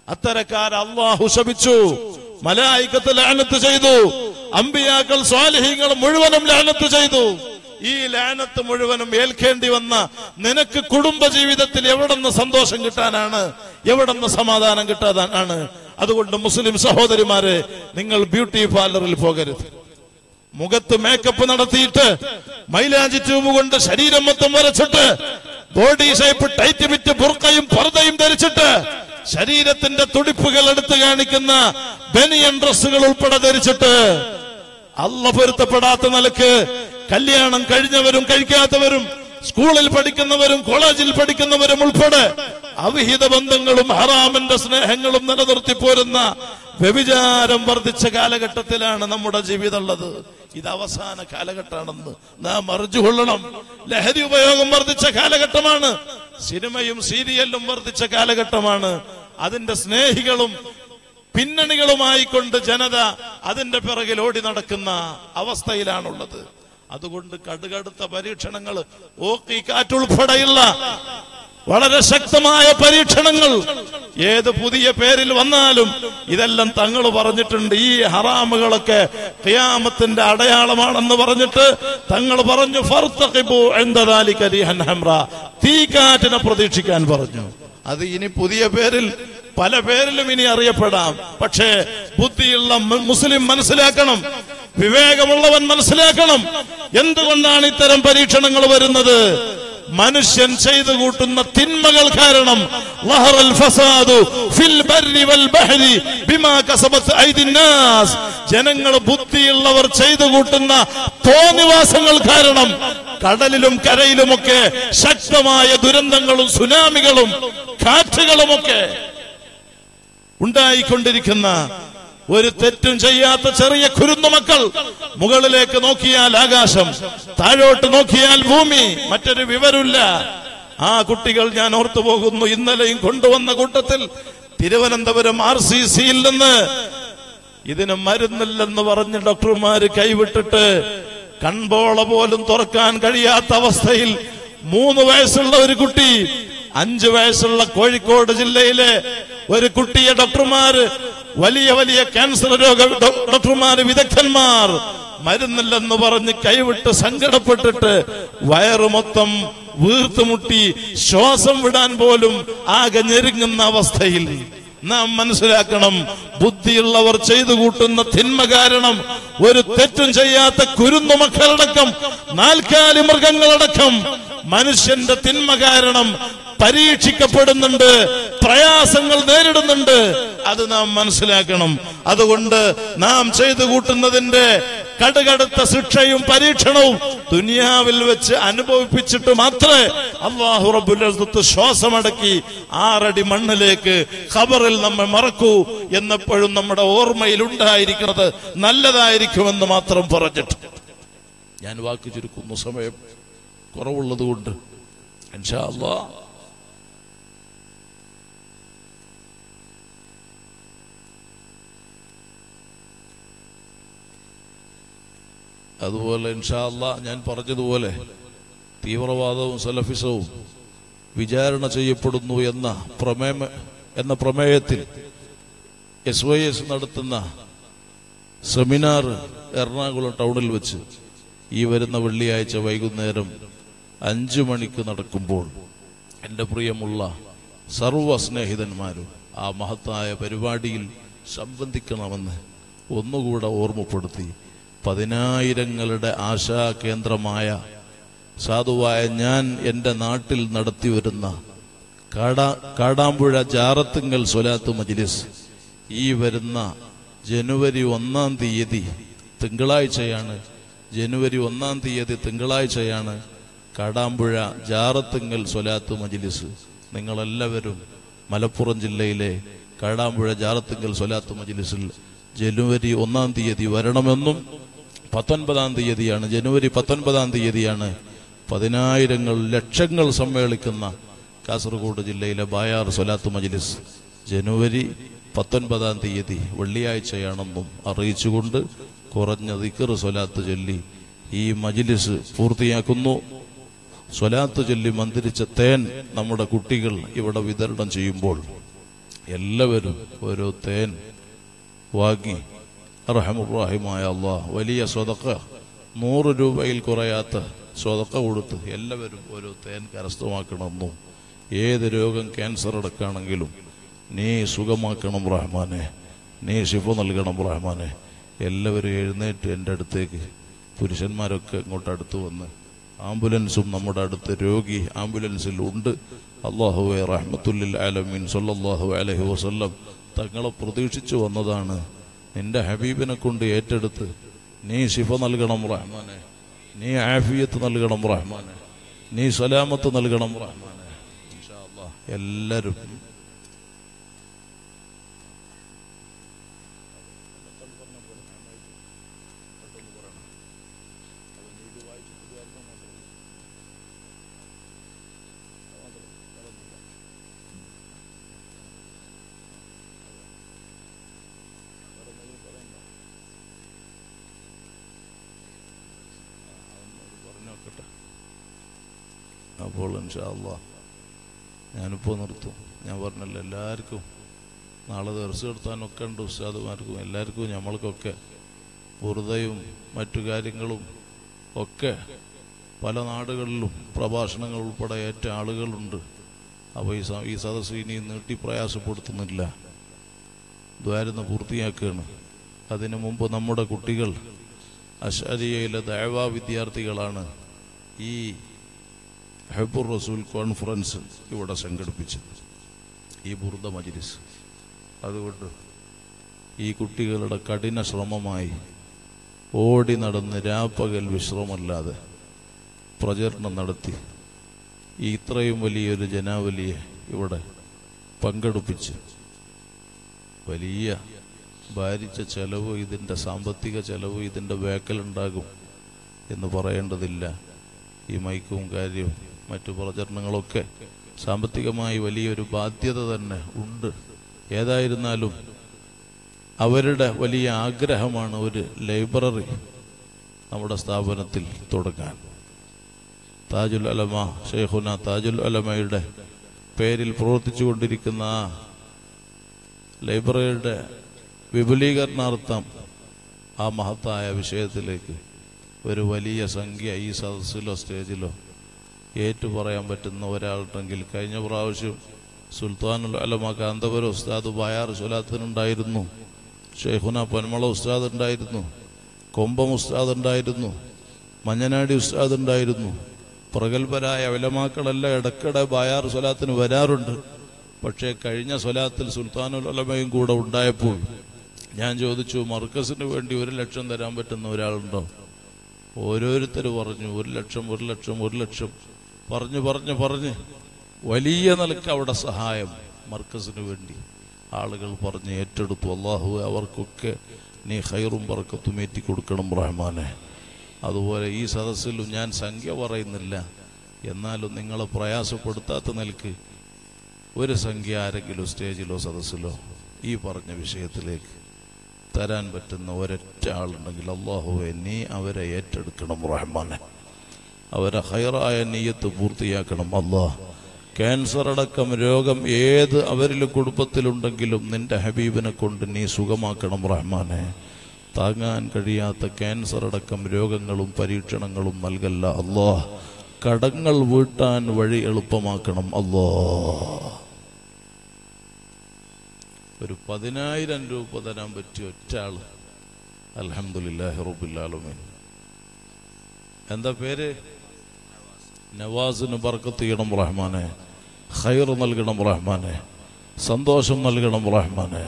അത്തരക്കാർ അല്ലാഹു ശപിച്ചു, മലായികത്ത് ലഅനത്ത് ചെയ്തു, അമ്പിയാക്കൾ സ്വാലിഹീങ്ങൾ മുഴുവനും ലഅനത്ത് ചെയ്തു. ഈ ലഅനത്ത് മുഴുവനും ഏൽക്കേണ്ടി വന്ന നിനക്ക് കുടുംബ ജീവിതത്തിൽ എവിടെന്ന് സന്തോഷം കിട്ടാനാണ്, എവിടെന്ന് സമാധാനം കിട്ടാനാണ്? അതുകൊണ്ട് മുസ്ലിം സഹോദരിമാരെ, നിങ്ങൾ ബ്യൂട്ടി പാർലറിൽ പോകരുത്. മുഖത്ത് മേക്കപ്പ് നടത്തിയിട്ട് മൈലാഞ്ചി ട്യൂബ് കൊണ്ട് ശരീരം മൊത്തം വരച്ചിട്ട് ബോഡി ഷേപ്പ് ടൈറ്റ് വിറ്റ് ബുർക്കയും പർദയും ധരിച്ചിട്ട് ശരീരത്തിന്റെ തുടിപ്പുകൾ എടുത്തു കാണിക്കുന്ന ബനിയൻ ഡ്രസ്സുകൾ ഉൾപ്പെടെ ധരിച്ചിട്ട് അല്ലാഹു പൊരുത്തപ്പെടാത്ത നിലക്ക് കല്യാണം കഴിഞ്ഞവരും കഴിക്കാത്തവരും സ്കൂളിൽ പഠിക്കുന്നവരും കോളേജിൽ പഠിക്കുന്നവരും ഉൾപ്പെടെ അവിഹിത ബന്ധങ്ങളും ഹറാമിന്റെ സ്നേഹങ്ങളും നിലനിർത്തി പോരുന്ന വ്യഭിചാരം വർദ്ധിച്ച കാലഘട്ടത്തിലാണ് നമ്മുടെ ജീവിതം ഉള്ളത്. ഇത് അവസാന കാലഘട്ടമാണെന്ന് നാം അറിഞ്ഞുകൊള്ളണം. ലഹരി ഉപയോഗം വർദ്ധിച്ച കാലഘട്ടമാണ്. സിനിമയും സീരിയലും വർദ്ധിച്ച കാലഘട്ടമാണ്. അതിന്റെ സ്നേഹികളും പിന്നണികളുമായിക്കൊണ്ട് ജനത അതിന്റെ പിറകിൽ ഓടി നടക്കുന്ന അവസ്ഥയിലാണുള്ളത്. അതുകൊണ്ട് കടുകടുത്ത പരീക്ഷണങ്ങൾ, ഓക്കി കാറ്റുൾപ്പെടെയുള്ള വളരെ ശക്തമായ പരീക്ഷണങ്ങൾ ഏത് പുതിയ പേരിൽ വന്നാലും ഇതെല്ലാം തങ്ങൾ പറഞ്ഞിട്ടുണ്ട്. ഈ ഹറാമുകളൊക്കെ ഖിയാമത്തിന്റെ അടയാളമാണെന്ന് പറഞ്ഞിട്ട് തങ്ങൾ പറഞ്ഞു, ഫർതഖിബു ഇൻദ ദാലിക റിഹൻ ഹംറ, തീക്കാറ്റിനെ പ്രതീക്ഷിക്കാൻ പറഞ്ഞു. അത് ഇനി പുതിയ പേരിൽ പല പേരിലും ഇനി അറിയപ്പെടാം. പക്ഷേ ബുദ്ധിയുള്ള മുസ്ലിം മനസ്സിലാക്കണം, വിവേകമുള്ളവൻ മനസ്സിലാക്കണം, എന്തുകൊണ്ടാണ് ഇത്തരം പരീക്ഷണങ്ങൾ വരുന്നത്? മനുഷ്യൻ ചെയ്തു കൂട്ടുന്ന തിന്മകൾ കാരണം. ലഹറൽ ഫസാദു ഫിൽ ബർരി വൽ ബഹരി ബിമാ കസബത് ഐദിൻ നാസ്, ജനങ്ങൾ ബുദ്ധിയുള്ളവർ ചെയ്തു കൂട്ടുന്ന തോന്നിവാസങ്ങൾ കാരണം കടലിലും കരയിലുമൊക്കെ ശക്തമായ ദുരന്തങ്ങളും സുനാമികളും കാറ്റുകളുമൊക്കെ ഉണ്ടായിക്കൊണ്ടിരിക്കുന്ന ഒരു തെറ്റും ചെയ്യാത്ത ചെറിയ കുരുന്നുമക്കൾ. മുകളിലേക്ക് നോക്കിയാൽ ആകാശം, താഴോട്ട് നോക്കിയാൽ ഭൂമി, മറ്റൊരു വിവരമില്ല. ആ കുട്ടികൾ ഞാൻ ഓർത്തു പോകുന്നു. ഇന്നലെയും കൊണ്ടുവന്ന കൂട്ടത്തിൽ തിരുവനന്തപുരം RCCയിൽ നിന്ന് ഇതിന് മരുന്നില്ലെന്ന് പറഞ്ഞ് ഡോക്ടർമാര് കൈവിട്ടിട്ട് കൺപോള പോലും തുറക്കാൻ കഴിയാത്ത അവസ്ഥയിൽ 3 വയസ്സുള്ള ഒരു കുട്ടി, 5 വയസ്സുള്ള കോഴിക്കോട് ജില്ലയിലെ ഒരു കുട്ടിയെ ഡോക്ടർമാര്, വലിയ വലിയ ക്യാൻസർ രോഗ ഡോക്ടർമാര്, വിദഗ്ധന്മാർ മരുന്നില്ലെന്ന് പറഞ്ഞ് കൈവിട്ട് സങ്കടപ്പെട്ടിട്ട് വയറ് മൊത്തം വീർത്തുമുട്ടി ശ്വാസം വിടാൻ പോലും ആകെ ഞെരുങ്ങുന്ന അവസ്ഥയിൽ നാം മനസ്സിലാക്കണം, ബുദ്ധിയുള്ളവർ ചെയ്തു കൂട്ടുന്ന തിന്മ കാരണം ഒരു തെറ്റും ചെയ്യാത്ത കുരുന്നു മക്കളടക്കം, നാൽക്കാലി മൃഗങ്ങളടക്കം മനുഷ്യന്റെ തിന്മ കാരണം പരീക്ഷിക്കപ്പെടുന്നുണ്ട്, പ്രയാസങ്ങൾ നേരിടുന്നുണ്ട്. അത് നാം മനസ്സിലാക്കണം. അതുകൊണ്ട് നാം ചെയ്തു കൂട്ടുന്നതിന്റെ കടുകടുത്ത ശിക്ഷയും പരീക്ഷണവും ദുനിയാവിൽ വെച്ച് അനുഭവിപ്പിച്ചിട്ട് മാത്രമേ അല്ലാഹു റബ്ബുൽ ഇസ്സത്ത് ശ്വാസമടക്കി 6 അടി മണ്ണിലേക്ക് ഖബറിൽ നമ്മെ മറക്കൂ എന്നെപ്പോഴും നമ്മുടെ ഓർമ്മയിൽ ഉണ്ടായിരിക്കുന്നത് നല്ലതായിരിക്കുമെന്ന് മാത്രം പറഞ്ഞിട്ട് ഞാൻ വാക്ക് ചുരുക്കുന്നു. സമയം കുറവുള്ളത് കൊണ്ട് ഇൻഷാ അല്ലാഹ് അതുപോലെ ഇൻഷാ അല്ലാഹ് ഞാൻ പറഞ്ഞതുപോലെ തീവ്രവാദവും സലഫിസവും വിചാരണ ചെയ്യപ്പെടുന്നു എന്ന പ്രമേയത്തിൽ SYS നടത്തുന്ന സെമിനാർ എറണാകുളം ടൗണിൽ വെച്ച് ഈ വരുന്ന വെള്ളിയാഴ്ച വൈകുന്നേരം 5 മണിക്ക് നടക്കുമ്പോൾ എൻ്റെ പ്രിയമുള്ള സർവ്വ സ്നേഹിതന്മാരും ആ മഹത്തായ പരിപാടിയിൽ സംബന്ധിക്കണമെന്ന് ഒന്നുകൂടെ ഓർമ്മപ്പെടുത്തി 10,000ങ്ങളുടെ ആശാ കേന്ദ്രമായ സാധുവായ ഞാൻ എൻ്റെ നാട്ടിൽ നടത്തിവരുന്ന കാടാമ്പുഴ ജാറത്തുങ്കൽ സ്വലാത്ത് മജ്ലിസ് ഈ വരുന്ന ജനുവരി 1-ാം തീയതി തിങ്കളാഴ്ചയാണ്. ജനുവരി 1-ാം തീയതി തിങ്കളാഴ്ചയാണ് കാടാമ്പുഴ ജാറത്തുങ്കൽ സ്വലാത്ത് മജ്ലിസ്. നിങ്ങളെല്ലാവരും മലപ്പുറം ജില്ലയിലെ കാടാമ്പുഴ ജാറത്തുങ്കൽ സ്വലാത്ത് മജ്ലിസിൽ ജനുവരി 1-ാം തീയതി വരണമെന്നും 19-ാം തീയതിയാണ്, ജനുവരി 19-ാം തീയതിയാണ് 10,000 ലക്ഷങ്ങൾ സമ്മേളിക്കുന്ന കാസർഗോഡ് ജില്ലയിലെ ബായാർ സ്വലാത്ത് മജ്ലിസ് ജനുവരി 19-ാം തീയതി വെള്ളിയാഴ്ചയാണെന്നും അറിയിച്ചുകൊണ്ട് കുറഞ്ഞ ദിക്ർ സ്വലാത്ത് ചൊല്ലി ഈ മജ്ലിസ് പൂർത്തിയാക്കുന്നു. സ്വലാത്ത് ചൊല്ലി മന്ത്രിച്ച തേൻ നമ്മുടെ കുട്ടികൾ ഇവിടെ വിതരണം ചെയ്യുമ്പോൾ എല്ലാവരും ഓരോ തേൻ വാങ്ങി അർഹമുർ-റഹീമായ അല്ലാഹ് വലിയ സ്വതക്ക 100 രൂപയിൽ കുറയാത്ത സ്വതക്ക കൊടുത്ത് എല്ലാവരും ഓരോ തേൻ കരസ്ഥമാക്കണമെന്നും ഏത് രോഗം ക്യാൻസർ അടക്കാണെങ്കിലും നീ സുഖമാക്കണം റഹ്മാനെ, നീ ശിഫ നൽകണം റഹ്മാനെ. എല്ലാവരും എഴുന്നേറ്റ് എൻ്റെ അടുത്തേക്ക്, പുരുഷന്മാരൊക്കെ ഇങ്ങോട്ട് അടുത്ത് വന്ന്, ആംബുലൻസും നമ്മുടെ അടുത്ത് രോഗി ആംബുലൻസിൽ ഉണ്ട്. അല്ലാഹുവേ റഹ്മത്തുല്ലിൽ ആലമീൻ സല്ലല്ലാഹു അലൈഹി വസല്ലം തങ്ങളെ പ്രതീക്ഷിച്ചു വന്നതാണ്. നിന്റെ ഹബീബിനെ കൊണ്ട് ഏറ്റെടുത്ത് നീ ശിഫ നൽകണം റഹ്മാനെ, നീ ആഫിയത്ത് നൽകണം റഹ്മാനെ, നീ സലാമത്ത് നൽകണം റഹ്മാനെ. ഇൻഷാ അല്ലാഹ് എല്ലാവരും അപ്പോൾ ഇൻഷാ അല്ലാഹ് ഞാനിപ്പോൾ നിർത്തും. ഞാൻ പറഞ്ഞല്ലോ എല്ലാവർക്കും നാളെ ദർസ് എടുത്താനൊക്കെ ഉണ്ട്, ഉസ്താദുമാർക്കും എല്ലാവർക്കും നമ്മൾക്കൊക്കെ ബുർദയും മറ്റു കാര്യങ്ങളും ഒക്കെ പല നാടുകളിലും പ്രഭാഷണങ്ങൾ ഉൾപ്പെടെ ഏറ്റ ആളുകളുണ്ട്. അപ്പോൾ ഈ സദസ്സ് ഇനി നീട്ടി പ്രയാസപ്പെടുത്തുന്നില്ല, ദ്വാരുന്ന് പൂർത്തിയാക്കുകയാണ്. അതിനു മുമ്പ് നമ്മുടെ കുട്ടികൾ അശ്അരിയയിലെ ദഅവാ വിദ്യാർത്ഥികളാണ് ഈ ഹബ്ബുർ റസൂൽ കോൺഫറൻസ് ഇവിടെ സംഘടിപ്പിച്ചത്, ഈ ബുർദ മജ്ലിസ്. അതുകൊണ്ട് ഈ കുട്ടികളുടെ കഠിന ശ്രമമായി ഓടി നടന്ന് രാപ്പകൽ വിശ്രമമല്ലാതെ പ്രചരണം നടത്തി ഈ ഇത്രയും വലിയൊരു ജനാവലിയെ ഇവിടെ പങ്കെടുപ്പിച്ച് വലിയ ഭാരിച്ച ചെലവ്, ഇതിൻ്റെ സാമ്പത്തിക ചെലവ്, ഇതിൻ്റെ വേക്കലുണ്ടാകും എന്ന് പറയേണ്ടതില്ല. ഈ മൈക്കും കാര്യവും മറ്റു പ്രചരണങ്ങളൊക്കെ സാമ്പത്തികമായി വലിയൊരു ബാധ്യത തന്നെ ഉണ്ട്. ഏതായിരുന്നാലും അവരുടെ വലിയ ആഗ്രഹമാണ് ഒരു ലൈബ്രറി നമ്മുടെ സ്ഥാപനത്തിൽ തുടങ്ങാൻ. താജുൽ ഉലമ ഷെയ്ഖുന താജുൽ ഉലമയുടെ പേരിൽ പ്രവർത്തിച്ചു കൊണ്ടിരിക്കുന്ന ആ ലൈബ്രറിയുടെ വിപുലീകരണാർത്ഥം ആ മഹത്തായ വിഷയത്തിലേക്ക് ഒരു വലിയ സംഖ്യ ഈ സദസ്സിലോ സ്റ്റേജിലോ ഏറ്റു പറയാൻ പറ്റുന്ന ഒരാളുണ്ടെങ്കിൽ, കഴിഞ്ഞ പ്രാവശ്യം സുൽത്താനുൽ ഉലമ കാന്തപുരം ഉസ്താദ് ബായാർ സ്വലാത്തിനുണ്ടായിരുന്നു, ഷെയ്ഖുന പന്മള ഉസ്താദ് ഉണ്ടായിരുന്നു, കൊമ്പം ഉസ്താദ് ഉണ്ടായിരുന്നു, മഞ്ഞനാടി ഉസ്താദ് ഉണ്ടായിരുന്നു. പ്രഗത്ഭരായ ഉലമാക്കളെല്ലാം ഇടയ്ക്കിടെ ബായാർ സ്വലാത്തിന് വരാറുണ്ട്. പക്ഷേ കഴിഞ്ഞ സ്വലാത്തിൽ സുൽത്താനുൽ ഉലമയും കൂടെ ഉണ്ടായപ്പോൾ ഞാൻ ചോദിച്ചു, മർക്കസിന് വേണ്ടി 1 ലക്ഷം തരാൻ പറ്റുന്ന ഒരാളുണ്ടോ? ഓരോരുത്തർ പറഞ്ഞു 1 ലക്ഷം 1 ലക്ഷം 1 ലക്ഷം പറഞ്ഞ് വലിയ നിലക്ക് അവിടെ സഹായം മർക്കസിന് വേണ്ടി ആളുകൾ പറഞ്ഞ് ഏറ്റെടുത്തു. അല്ലാഹു അവർക്കൊക്കെ നീ ഖൈറും ബർക്കത്തും ഏറ്റി കൊടുക്കണം റഹ്മാനെ. അതുപോലെ ഈ സദസ്സിലും ഞാൻ സംഖ്യ പറയുന്നില്ല, എന്നാലും നിങ്ങളെ പ്രയാസപ്പെടുത്താത്ത നിലക്ക് ഒരു സംഖ്യ ആരെങ്കിലും സ്റ്റേജിലോ സദസ്സിലോ ഈ പറഞ്ഞ വിഷയത്തിലേക്ക് തരാൻ പറ്റുന്ന ഒരൊറ്റ ആളുണ്ടെങ്കിൽ അല്ലാഹുവേ നീ അവരെ ഏറ്റെടുക്കണം റഹ്മാനെ, അവരെ ഖൈറായ നിയ്യത്ത് പൂർത്തിയാക്കണം. അല്ലാഹ് ക്യാൻസർ അടക്കം രോഗം ഏത് അവരിൽ കുടുംബത്തിലുണ്ടെങ്കിലും നിന്റെ ഹബീബിനെ കൊണ്ട് നീ സുഖമാക്കണം റഹ്മാനെ. താങ്ങാൻ കഴിയാത്ത ക്യാൻസർ അടക്കം രോഗങ്ങളും പരീക്ഷണങ്ങളും നൽകല്ല അല്ലാഹ്. കടങ്ങൾ വീട്ടാൻ വഴി എളുപ്പമാക്കണം അല്ലാഹ്. ഒരു 10,000 രൂപ തരാൻ പറ്റിയ ഒറ്റ ആള് അൽഹംദുലില്ലാഹി റബ്ബിൽ ആലമീൻ. എന്താ പേര്? നവാസിന് ബർക്കത്ത് ചെയ്യണം റഹ്മാനെ, ഖൈർ നൽകണം റഹ്മാനെ, സന്തോഷം നൽകണം റഹ്മാനെ.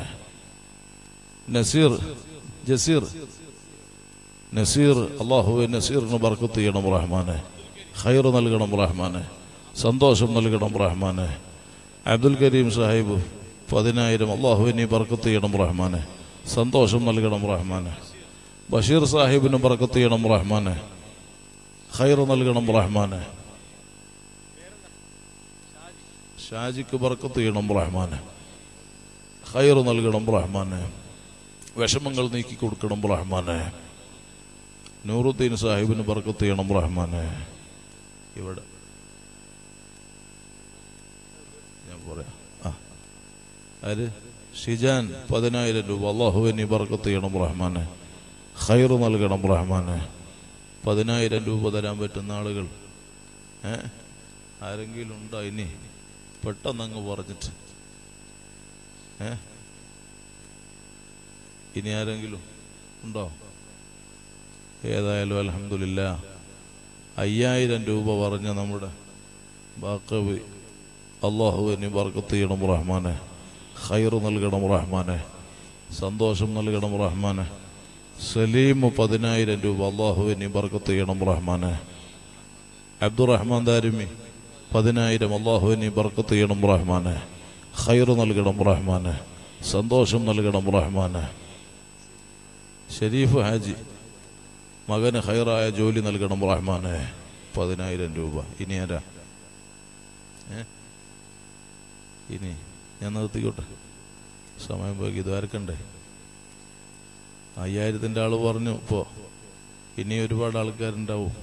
നസീർ അല്ലാഹുവേ നസീറിന് ബർക്കത്ത് ചെയ്യണം റഹ്മാനെ, ഖൈർ നൽകണം റഹ്മാനെ, സന്തോഷം നൽകണം റഹ്മാനെ. അബ്ദുൽ കരീം സാഹിബ് 10,000 അല്ലാഹുവേ നീ ബർക്കത്ത് ചെയ്യണം റഹ്മാനെ, സന്തോഷം നൽകണം റഹ്മാനെ. ബഷീർ സാഹിബിന് ബർക്കത്ത് ചെയ്യണം റഹ്മാനെ, ഖൈർ നൽകണം റഹ്മാനെ. ഷാജിക്ക് ബർക്കത്ത് ചെയ്യണം റഹ്മാനെ, ഖൈർ നൽകണം റഹ്മാനെ, വിഷമങ്ങൾ നീക്കി കൊടുക്കണം റഹ്മാനെ. നൂറുദ്ദീൻ സാഹിബിന് ബർക്കത്ത് ചെയ്യണം റഹ്മാനെ. ഇവിടെ ഞാൻ പറയാം, ആര്? ഷിജാൻ 10,000 രൂപ. അല്ലാഹുവേ നീ ബർക്കത്ത് ചെയ്യണം റഹ്മാനെ, ഖൈർ നൽകണം റഹ്മാനെ. 10,000 രൂപ തരാൻ പറ്റുന്ന ആളുകൾ ആരെങ്കിലും ഉണ്ടോ? ഇനി പെട്ടെന്നങ്ങ് പറഞ്ഞിട്ട് ഇനി ആരെങ്കിലും ഉണ്ടോ? ഏതായാലും അൽഹംദുലില്ലാ 5,000 രൂപ പറഞ്ഞ നമ്മുടെ ബാക്കവി, അല്ലാഹുവേ നീ ബർക്കത്ത് ചെയ്യണം റഹ്മാനെ, ഖൈർ നൽകണം റഹ്മാനെ, സന്തോഷം നൽകണം റഹ്മാനെ. സലീം 10,000 രൂപ. അല്ലാഹുവേ നീ ബർക്കത്ത് ചെയ്യണം റഹ്മാനെ. അബ്ദുറഹ്മാൻ ദാരിമി 10,000. അല്ലാഹുവേ നീ ബർക്കത്ത് ചെയ്യണം റഹ്മാനെ, ഖൈർ നൽകണം റഹ്മാനെ, സന്തോഷം നൽകണം റഹ്മാനെ. ഷരീഫ് ഹാജി മകന് ഖൈറായ ജോലി നൽകണം റഹ്മാനെ, 10,000 രൂപ. ഇനി ആരാ? ഇനി ഞാൻ നിർത്തിക്കോട്ടെ, സമയം പോയി. ഇതാർക്കണ്ടേ? 5,000-ന്റെ ആള് പറഞ്ഞു. ഇപ്പോ ഇനി ഒരുപാട് ആൾക്കാരുണ്ടാവും.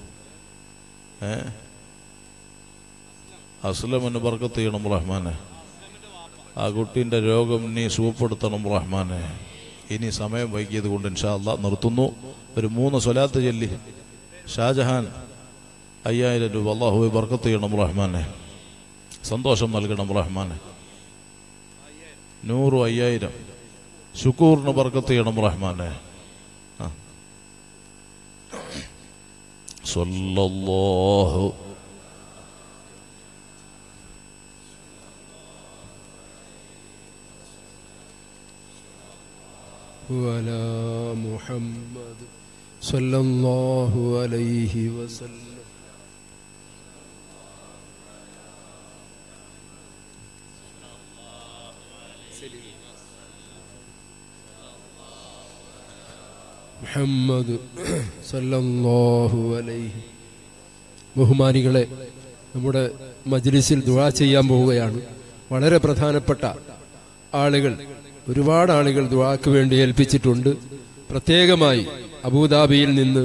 അസ്ലമിന് ബർക്കത്ത് ചെയ്യണം റഹ്മാനെ, ആ കുട്ടീൻ്റെ രോഗം നീ സുഖപ്പെടുത്തണം റഹ്മാനെ. ഇനി സമയം വൈകിയത് കൊണ്ട് ഇൻഷാ അല്ലാഹ് നിർത്തുന്നു. ഒരു 3 സ്വലാത്ത് ചൊല്ലി. ഷാജഹാൻ 5,000 രൂപ. അല്ലാഹുവേ ബർക്കത്ത് ചെയ്യണം റഹ്മാനെ, സന്തോഷം നൽകണം റഹ്മാനെ. നൂറ് 5,000. ശുക്കൂറിന് ബർക്കത്ത് ചെയ്യണം റഹ്മാനെ. സ്വല്ലല്ലാഹു വഅലാ മുഹമ്മദ് സ്വല്ലല്ലാഹു അലൈഹി വസല്ലം. മുഹമ്മദ് സല്ലല്ലാഹു അലൈഹി. ബഹുമാനികളെ, നമ്മുടെ മജ്ലിസിൽ ദുആ ചെയ്യാൻ പോവുകയാണ്. വളരെ പ്രധാനപ്പെട്ട ആളുകൾ, ഒരുപാട് ആളുകൾ ദുആക്ക് വേണ്ടി ഏൽപ്പിച്ചിട്ടുണ്ട്. പ്രത്യേകമായി അബൂദാബിയിൽ നിന്ന്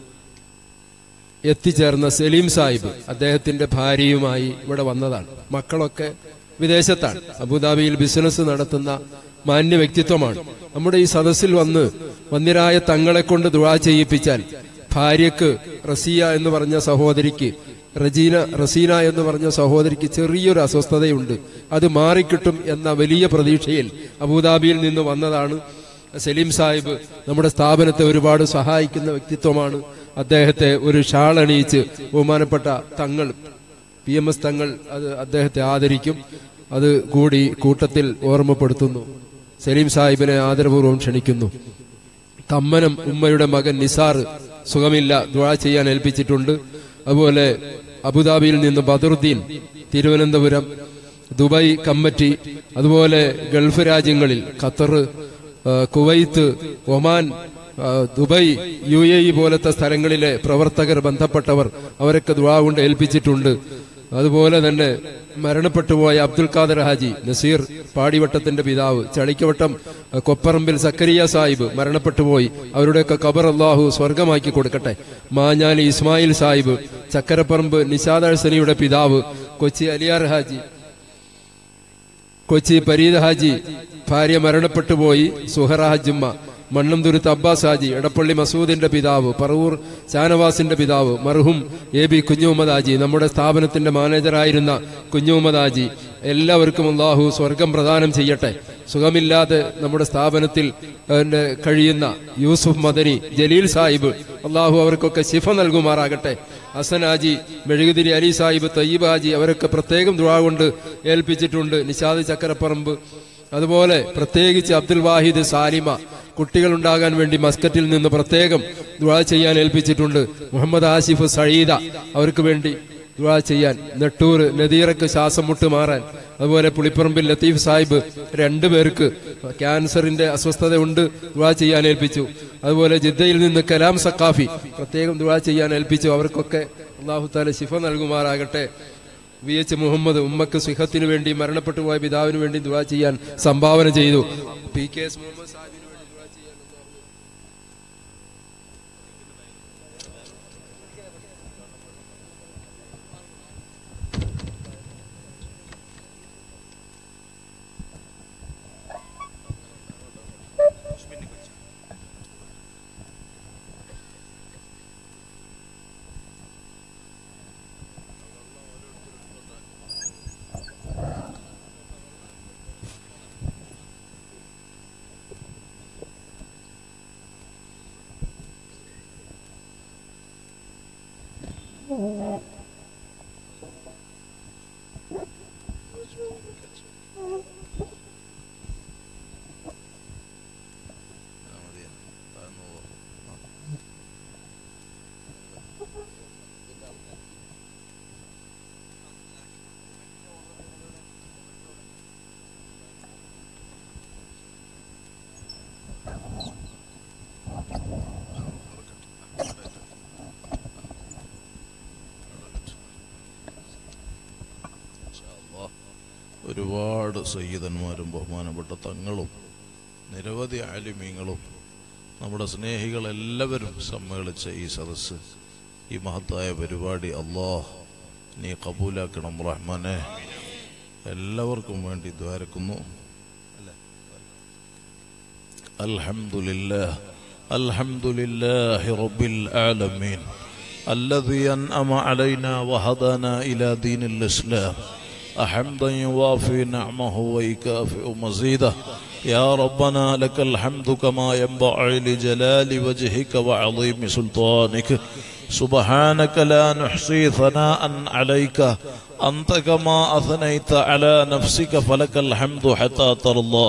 എത്തിച്ചേർന്ന സലീം സാഹിബ് അദ്ദേഹത്തിന്റെ ഭാര്യയുമായി ഇവിടെ വന്നതാണ്. മക്കളൊക്കെ വിദേശത്താണ്. അബൂദാബിയിൽ ബിസിനസ് നടത്തുന്ന മാന്യ വ്യക്തിത്വമാണ്. നമ്മുടെ ഈ സദസ്സിൽ വന്ന് വന്യരായ തങ്ങളെ കൊണ്ട് ദുആ ചെയ്യിപ്പിച്ചാൽ ഭാര്യക്ക് റസിയ എന്ന് പറഞ്ഞ സഹോദരിക്ക്, റസീന എന്ന് പറഞ്ഞ സഹോദരിക്ക് ചെറിയൊരു അസ്വസ്ഥതയുണ്ട്, അത് മാറിക്കിട്ടും എന്ന വലിയ പ്രതീക്ഷയിൽ അബൂദാബിയിൽ നിന്ന് വന്നതാണ് സലീം സാഹിബ്. നമ്മുടെ സ്ഥാപനത്തെ ഒരുപാട് സഹായിക്കുന്ന വ്യക്തിത്വമാണ്. അദ്ദേഹത്തെ ഒരു ഷാൾ അണിയിച്ച് ബഹുമാനപ്പെട്ട തങ്ങൾ, PMS തങ്ങൾ അത് അദ്ദേഹത്തെ ആദരിക്കും. അത് കൂടി കൂട്ടത്തിൽ ഓർമ്മപ്പെടുത്തുന്നു. സലീം സാഹിബിനെ ആദരപൂർവ്വം ക്ഷണിക്കുന്നു. തമ്മനം ഉമ്മയുടെ മകൻ നിസാർ സുഖമില്ല, ദുആ ചെയ്യാൻ ഏൽപ്പിച്ചിട്ടുണ്ട്. അതുപോലെ അബുദാബിയിൽ നിന്ന് ബദറുദ്ദീൻ, തിരുവനന്തപുരം, ദുബായ് കമ്മിറ്റി, അതുപോലെ ഗൾഫ് രാജ്യങ്ങളിൽ Qatar, Kuwait, Oman, Dubai, UAE പോലത്തെ സ്ഥലങ്ങളിലെ പ്രവർത്തകർ, ബന്ധപ്പെട്ടവർ അവരൊക്കെ ദുആ കൊണ്ട് ഏൽപ്പിച്ചിട്ടുണ്ട്. അതുപോലെ തന്നെ മരണപ്പെട്ടുപോയ അബ്ദുൽ ഖാദർ ഹാജി നസീർ, പാടിവട്ടത്തിന്റെ പിതാവ്, ചളിക്കവട്ടം കൊപ്പറമ്പിൽ സക്കരിയ സാഹിബ് മരണപ്പെട്ടുപോയി. അവരുടെയൊക്കെ ഖബർ അല്ലാഹു സ്വർഗമാക്കി കൊടുക്കട്ടെ. മാഞ്ഞാലി ഇസ്മായിൽ സാഹിബ്, ചക്കരപ്പറമ്പ് നിഷാദ് അഴ്സനിയുടെ പിതാവ്, കൊച്ചി അലിയാർ ഹാജി, കൊച്ചി പരീദ് ഹാജി ഭാര്യ മരണപ്പെട്ടുപോയി. സുഹറ ഹജ്ജുമ്മ, മണ്ണംതുരുത്ത് അബ്ബാസ് ഹാജി, എടപ്പള്ളി മസൂദിന്റെ പിതാവ്, പറവൂർ ഷാനവാസിന്റെ പിതാവ്, മർഹൂം AB കുഞ്ഞുമുഹമ്മദ് ഹാജി, നമ്മുടെ സ്ഥാപനത്തിന്റെ മാനേജറായിരുന്ന കുഞ്ഞുമുഹമ്മദ് ഹാജി, എല്ലാവർക്കും അല്ലാഹു സ്വർഗം പ്രദാനം ചെയ്യട്ടെ. സുഖമില്ലാതെ നമ്മുടെ സ്ഥാപനത്തിൽ കഴിയുന്ന യൂസുഫ് മദനി, ജലീൽ സാഹിബ്, അല്ലാഹു അവർക്കൊക്കെ ശിഫ നൽകുമാറാകട്ടെ. ഹസൻ ഹാജി, മെഴുകുതിരി അലി സാഹിബ്, തയ്യിബ് ഹാജി, അവരൊക്കെ പ്രത്യേകം ദുആ കൊണ്ട് ഏൽപ്പിച്ചിട്ടുണ്ട്. നിഷാദ് ചക്കരപ്പറമ്പ്, അതുപോലെ പ്രത്യേകിച്ച് അബ്ദുൽ വാഹിദ്, സാലിമ, കുട്ടികളുണ്ടാകാൻ വേണ്ടി മസ്കറ്റിൽ നിന്ന് പ്രത്യേകം ദുആ ചെയ്യാൻ ഏൽപ്പിച്ചിട്ടുണ്ട്. മുഹമ്മദ് ആസിഫ്, സഴീദ, അവർക്ക് വേണ്ടി ദുആ ചെയ്യാൻ. നെട്ടൂർ നദീറക്ക് ശ്വാസം മുട്ട് മാറാൻ. അതുപോലെ പുളിപ്പറമ്പിൽ ലത്തീഫ് സാഹിബ്, 2 പേർക്ക് ക്യാൻസറിന്റെ അസ്വസ്ഥത ഉണ്ട്, ദുആ ചെയ്യാൻ ഏൽപ്പിച്ചു. അതുപോലെ ജിദ്ദയിൽ നിന്ന് കലാം സഖാഫി പ്രത്യേകം ദുആ ചെയ്യാൻ ഏൽപ്പിച്ചു. അവർക്കൊക്കെ അല്ലാഹു തആല ശിഫ നൽകുമാറാകട്ടെ. VH മുഹമ്മദ്, ഉമ്മക്ക് സിഹത്തിന് വേണ്ടി, മരണപ്പെട്ടു പോയ പിതാവിന് വേണ്ടി ദുആ ചെയ്യാൻ സംഭാവന ചെയ്തു. PKS മുഹമ്മദ് സാഹിബിന് വേണ്ടി ദുആ ചെയ്യാൻ ഒരുപാട് സയ്യിദന്മാരും ബഹുമാനപ്പെട്ട തങ്ങളും നിരവധി ആലിമീങ്ങളും നമ്മുടെ സ്നേഹികളെല്ലാവരും സമ്മേളിച്ച ഈ സദസ്സ്, ഈ മഹത്തായ പരിപാടി അല്ലാഹ് നീ കബൂലാക്കണം റഹ്മാനെ. എല്ലാവർക്കും വേണ്ടി ദ്വാരക്കുന്നു. അൽഹംദുലില്ലാഹ് അൽഹംദുലില്ലാഹി റബ്ബിൽ ആലമീൻ الذي أنعم علينا وهدانا إلى دين الإسلام حمدا يوافي نعمه ويكافئ مزيده. يا ربنا لك الحمد كما ينبغي لجلال وجهك وعظيم سلطانك. سبحانك لا نحصي ثناء عليك أنت كما أثنيت على نفسك فلك الحمد حتى ترضى.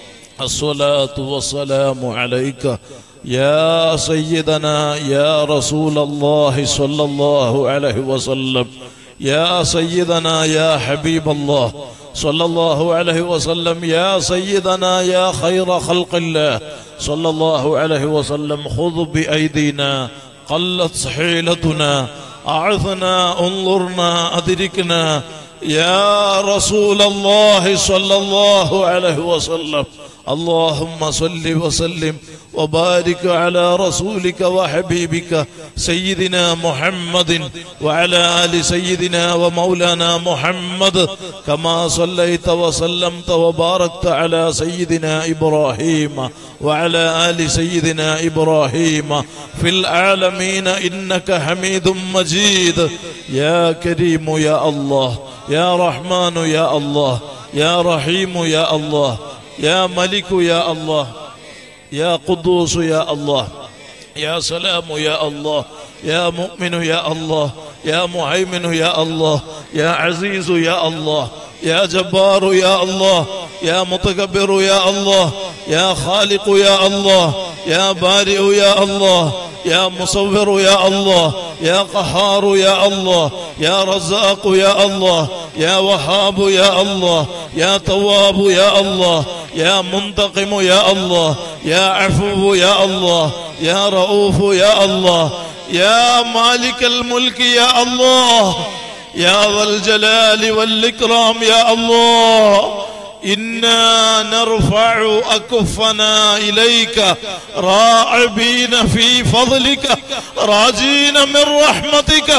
الصلاة والسلام عليك يا سيدنا يا رسول الله صلى الله عليه وسلم. يا سيدنا يا حبيب الله صلى الله عليه وسلم. يا سيدنا يا خير خلق الله صلى الله عليه وسلم. خذ بأيدينا قلت حيلتنا أعثنا انظرنا أدركنا يا رسول الله صلى الله عليه وسلم. اللهم صل وسلم وبارك على رسولك وحبيبك سيدنا محمد وعلى آل سيدنا ومولانا محمد كما صليت وسلمت وباركت على سيدنا إبراهيم وعلى آل سيدنا إبراهيم في العالمين إنك حميد مجيد. يا كريم يا الله، يا رحمن يا الله، يا رحيم يا الله، يا ملك يا الله، يا قدوس يا الله، يا سلام يا الله، يا مؤمن يا الله، يا مهيمن يا الله، يا عزيز يا الله، يا جبار يا الله، يا متكبر يا الله، يا خالق يا الله، يا بارئ يا الله، يا مصور يا الله، يا قهار يا الله، يا رزاق يا الله، يا وهاب يا الله، يا تواب يا الله، يا منتقم يا الله، يا عفو يا الله، يا رؤوف يا الله، يا مالك الملك يا الله، يا ذا الجلال والإكرام يا الله. إنا نرفع أكفنا إليك راعبين في فضلك راجين من رحمتك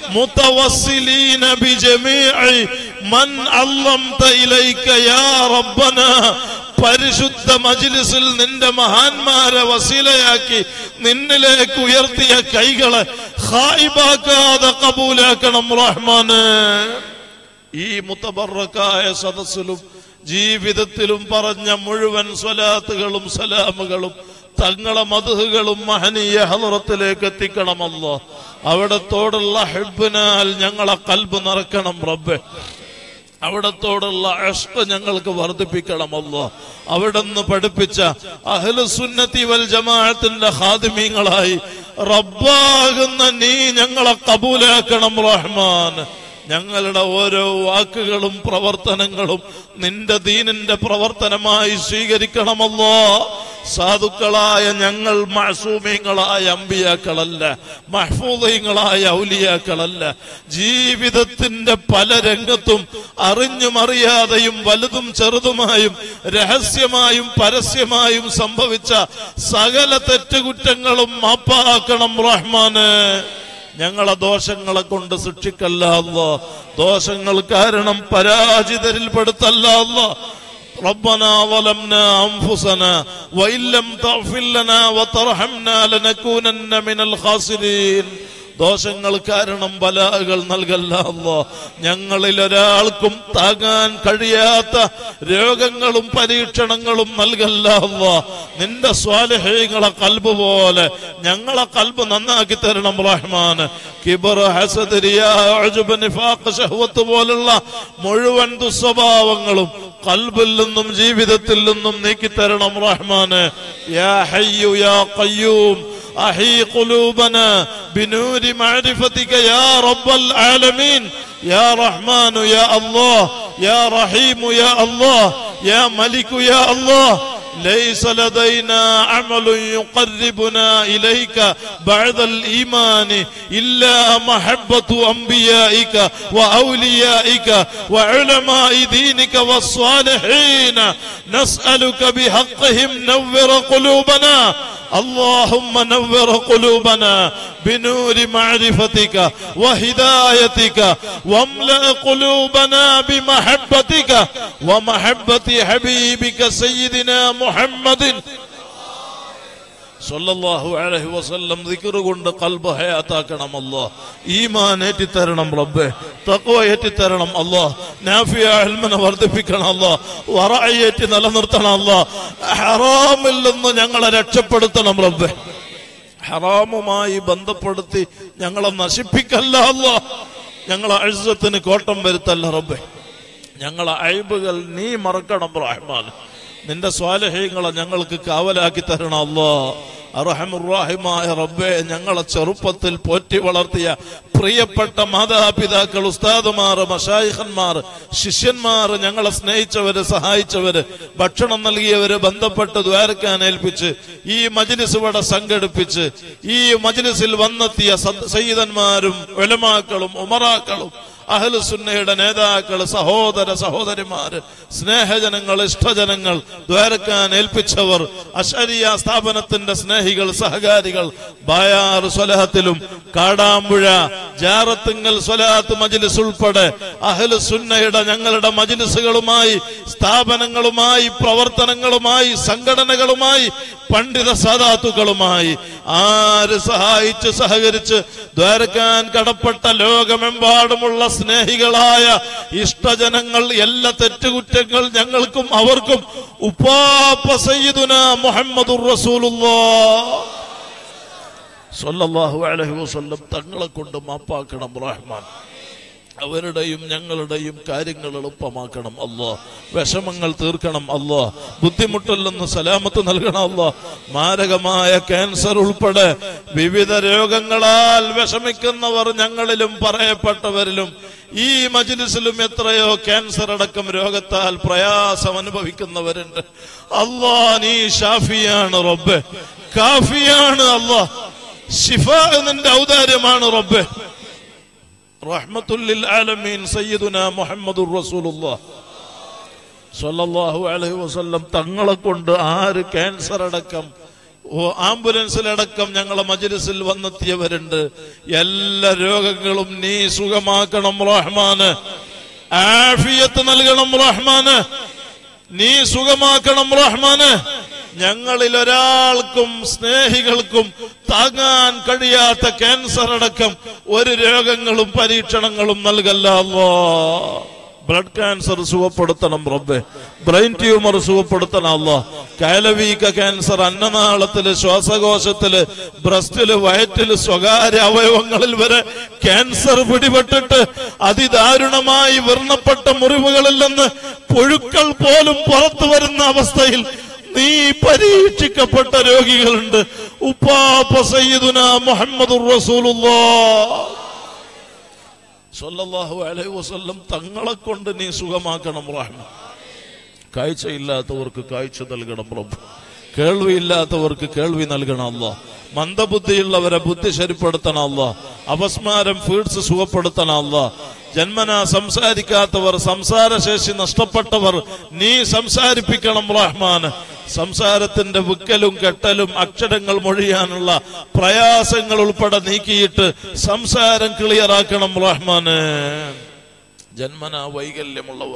متوسلين بجميع من علمت إليك يا ربنا. പരിശുദ്ധ മജ്ലിസിൽ നിന്റെ മഹാന്മാരെ വസീലയാക്കി നിന്നിലേക്ക് ഉയർത്തിയ കൈകളെ ഖായിബാക്കാതെ കബൂലാക്കണം റഹ്മാനെ. ഈ മുതബറക്കായ സദസ്സിലും ജീവിതത്തിലും പറഞ്ഞ മുഴുവൻ സ്വലാത്തുകളും സലാമുകളും തങ്ങളെ മദ്ഹുകളും മഹനീയ ഹളറത്തിലേക്ക് എത്തിക്കണം അല്ലാഹ്. അവിടത്തോടുള്ള ഹിബ്ബിനാൽ ഞങ്ങളെ ഖൽബ് നിറക്കണം റബ്ബേ. അവിടത്തോടുള്ള ഇഷ്ഖ് ഞങ്ങൾക്ക് വർദ്ധിപ്പിക്കണം അല്ലാഹ്. അവിടുന്ന് പഠിപ്പിച്ച അഹ്ലുസുന്നത്തി വൽ ജമാഅത്തിന്റെ ഖാദിമീങ്ങളായി റബ്ബാകുന്ന നീ ഞങ്ങളെ കബൂലാക്കണം റഹ്മാൻ. ഞങ്ങളുടെ ഓരോ വാക്കുകളും പ്രവർത്തനങ്ങളും നിന്റെ ദീനിന്റെ പ്രവർത്തനമായി സ്വീകരിക്കണമല്ലോ. സാധുക്കളായ ഞങ്ങൾ മഅസൂമീങ്ങളായ അമ്പിയാക്കളല്ല, മഹ്ഫൂദീങ്ങളായ ഔലിയാക്കളല്ല. ജീവിതത്തിന്റെ പല രംഗത്തും അറിഞ്ഞും അറിയാതെയും വലുതും ചെറുതുമായും രഹസ്യമായും പരസ്യമായും സംഭവിച്ച സകല തെറ്റുകുറ്റങ്ങളും മാപ്പാക്കണം റഹ്മാനെ. ഞങ്ങളെ ദോഷങ്ങളെ കൊണ്ട് ശിക്ഷിക്കല്ല അല്ലാഹ്. ദോഷങ്ങൾ കാരണം പരാജിതരിൽ പെടുത്തല്ല അല്ലാഹ്. ربنا ظلمنا أنفسنا وإن لم تغفر لنا وترحمنا لنكونن من الخاسرين. ദോഷങ്ങൾ കാരണം ബലാകൾ നൽകല്ല അല്ലാ. ഞങ്ങളിൽ ഒരാൾക്കും താങ്ങാൻ കഴിയാത്ത രോഗങ്ങളും പരീക്ഷണങ്ങളും നൽകല്ല അല്ലാ. നിന്റെ സ്വാലിഹീങ്ങളെ ഖൽബ് പോലെ ഞങ്ങളെ ഖൽബ് നന്നാക്കി തരണം റഹ്മാൻ. കിബർ, ഹസദ്, റിയാ, ഉജ്ബ്, നിഫാഖ്, ശഹ്വത്ത് പോലുള്ള മുഴുവൻ ദുസ്വഭാവങ്ങളും ഖൽബിൽ നിന്നും ജീവിതത്തിൽ നിന്നും നീക്കി തരണം റഹ്മാൻ. യാ ഹയ്യു യാ ഖയ്യൂം അഹീ ഖുലൂബനാ ബിനൂരി മഅരിഫതിക യാ റബ്ബൽ ആലമീൻ. യാ റഹ്മാനു യാ അല്ലാഹ്, യാ റഹീമു യാ അല്ലാഹ്, യാ മലികു യാ അല്ലാഹ്. ليس لدينا عمل يقربنا إليك بعد الإيمان إلا محبة أنبيائك وأوليائك وعلماء دينك والصالحين نسألك بحقهم نور قلوبنا. اللهم نور قلوبنا بنور معرفتك وهدايتك واملأ قلوبنا بمحبتك ومحبة حبيبك سيدنا محمد സല്ലല്ലാഹു അലൈഹി വസല്ലം. ദിക്ർ കൊണ്ട് ഖൽബ് ഹയാത്താക്കണം അല്ലാഹ്. ഈമാൻ ഏറ്റിത്തരണം റബ്ബേ. തഖ്വ ഏറ്റിത്തരണം അല്ലാഹ്. നാഫിയ ഇൽമിനെ വർദ്ധിപ്പിക്കണം അല്ലാഹ്. വറഅയേറ്റി നിലനിർത്തണം അല്ലാഹ്. ഹറാമിൽ നിന്ന് ഞങ്ങളെ രക്ഷപ്പെടുത്തണം റബ്ബേ. ഹറാമുമായി ബന്ധപ്പെടുത്തി ഞങ്ങളെ നശിപ്പിക്കല്ല അല്ലാഹ്. ഞങ്ങളെ ഇസ്സത്തിന് കോട്ടം വരുത്തല്ല റബ്ബേ. ഞങ്ങളെ അയ്ബുകൾ നീ മറക്കണം റഹ്മാൻ. നിന്റെ സ്വാലിഹീങ്ങളെ ഞങ്ങൾക്ക് കാവലാക്കി തരണം അല്ലാഹ്. അർഹമുർ-റഹീമായ റബ്ബേ, ഞങ്ങളെ ചെറുപ്പത്തിൽ പോറ്റി വളർത്തിയ പ്രിയപ്പെട്ട മാതാപിതാക്കൾ, ഉസ്താദുമാർ, മശായിഖന്മാർ, ശിഷ്യന്മാർ, ഞങ്ങളെ സ്നേഹിച്ചവര്, സഹായിച്ചവര്, ഭക്ഷണം നൽകിയവര്, ബന്ധപ്പെട്ട് ദ്വാരക്കാൻ ഏൽപ്പിച്ച് ഈ മജ്ലിസ് ഇവിടെ സംഘടിപ്പിച്ച് ഈ മജ്ലിസിൽ വന്നെത്തിയ സയ്യിദന്മാരും ഉലമാക്കളും ഉമറാക്കളും അഹ്ലു സുന്നയുടെ നേതാക്കൾ, സഹോദര സഹോദരിമാര്, സ്നേഹജനങ്ങൾ, ഇഷ്ടജനങ്ങൾ, ദ്വാരക്കാൻ ഏൽപ്പിച്ചവർ, അശരിയ സ്ഥാപനത്തിന്റെ സ്നേഹികൾ, സഹകാരികൾ, ബായാർ സ്വലാത്തിലും കാടാമ്പുഴ ജാറത്തുങ്കൽ സ്വലാത്ത് മജ്ലിസ് ഉൾപ്പെടെ അഹ്ലു സുന്നയുടെ ഞങ്ങളുടെ മജ്ലിസുകളുമായി, സ്ഥാപനങ്ങളുമായി, പ്രവർത്തനങ്ങളുമായി, സംഘടനകളുമായി, പണ്ഡിത സാദാത്തുക്കളുമായി ആര് സഹായിച്ച് സഹകരിച്ച് ദ്വാരക്കാൻ കടപ്പെട്ട ലോകമെമ്പാടുമുള്ള സ്നേഹികളായ ഇഷ്ടജനങ്ങൾ, എല്ലാ തെറ്റുകുറ്റങ്ങൾ ഞങ്ങൾക്കും അവർക്കും ഉപ്പാപ്പ സയ്യിദുനാ മുഹമ്മദുർ റസൂലുള്ളാഹ് സ്വല്ലല്ലാഹു അലൈഹി വസല്ലം തങ്ങളെ കൊണ്ട് മാപ്പാക്കണം റഹ്മാൻ. അവരുടെയും ഞങ്ങളുടെയും കാര്യങ്ങൾ എളുപ്പമാക്കണം അല്ലാഹ്. വിഷമങ്ങൾ തീർക്കണം അല്ലാഹ്. ബുദ്ധിമുട്ടിൽ നിന്ന് സലാമത്ത് നൽകണം അല്ലാഹ്. മാരകമായ ക്യാൻസർ ഉൾപ്പെടെ വിവിധ രോഗങ്ങളാൽ വിഷമിക്കുന്നവർ ഞങ്ങളിലും പറയപ്പെട്ടവരിലും ഈ മജ്ലിസിലും എത്രയോ ക്യാൻസർ അടക്കം രോഗത്താൽ പ്രയാസം അനുഭവിക്കുന്നവരുണ്ട്. അല്ലാഹ് നീ ഷാഫിയാണ് റബ്ബേ, കാഫിയാണ് അല്ലാഹ്. ശിഫാ നിന്റെ ഔദാര്യമാണ് റബ്ബേ. റഹ്മത്തുൽ ലിൽ ആലമീൻ സയ്യിദുനാ മുഹമ്മദുർ റസൂലുള്ളാഹ് സ്വല്ലല്ലാഹു അലൈഹി വസല്ലം തങ്ങളെ കൊണ്ട് ആര് ക്യാൻസർ അടക്കം ആംബുലൻസിലടക്കം ഞങ്ങളെ മജ്ലിസിൽ വന്നെത്തിയവരുണ്ട്. എല്ലാ രോഗങ്ങളും നീ സുഖമാക്കണം റഹ്മാന്. ആഫിയത്ത് നൽകണം റഹ്മാന്. നീ സുഖമാക്കണം റഹ്മാന്. ഞങ്ങളിൽ ഒരാൾക്കും സ്നേഹികൾക്കും താങ്ങാൻ കഴിയാത്ത ക്യാൻസർ അടക്കം ഒരു രോഗങ്ങളും പരീക്ഷണങ്ങളും നൽകല്ല അല്ലാഹ്. ബ്ലഡ് ക്യാൻസർ സുഖപ്പെടുത്തണം റബ്ബേ. ബ്രെയിൻ ട്യൂമർ സുഖപ്പെടുത്തണം അല്ലാഹ്. കയലവീക്ക ക്യാൻസർ അന്നനാളത്തില്, ശ്വാസകോശത്തില്, ബ്രസ്റ്റില്, വയറ്റില്, സ്വകാര്യ അവയവങ്ങളിൽ വരെ ക്യാൻസർ പിടിപെട്ടിട്ട് അതിദാരുണമായി വർണ്ണപ്പെട്ട മുറിവുകളിൽ നിന്ന് പുഴുക്കൾ പോലും പുറത്തു വരുന്ന അവസ്ഥയിൽ നീ പരീക്ഷിക്കപ്പെട്ട രോഗികളുണ്ട്. ഉപ്പാപ്പ സയ്യിദുനാ മുഹമ്മദുർ റസൂലുള്ളാഹ് സ്വല്ലല്ലാഹു അലൈഹി വസല്ലം തങ്ങളെ കൊണ്ട് നീ സുഖമാക്കണം റഹ്മാൻ. കാഴ്ചയില്ലാത്തവർക്ക് കാഴ്ച നൽകണം റബ്ബ്. കേൾവിയില്ലാത്തവർക്ക് കേൾവി നൽകണം അല്ലാഹ്. മന്ദബുദ്ധിയുള്ളവരെ ബുദ്ധി ശരിപ്പെടുത്തണം അല്ലാഹ്. അപസ്മാരം ഫീഡ്സ് സുഖപ്പെടുത്തണം അല്ലാഹ്. ജന്മനാ സംസാരിക്കാത്തവർ, സംസാരശേഷി നഷ്ടപ്പെട്ടവർ നീ സംസാരിപ്പിക്കണം റഹ്മാന്. സംസാരത്തിന്റെ വിക്കലും കെട്ടലും അക്ഷരങ്ങൾ മൊഴിയാനുള്ള പ്രയാസങ്ങൾ ഉൾപ്പെടെ നീക്കിയിട്ട് സംസാരം ക്ലിയറാക്കണം റഹ്മാന്. ജന്മനാ വൈകല്യമുള്ളവർ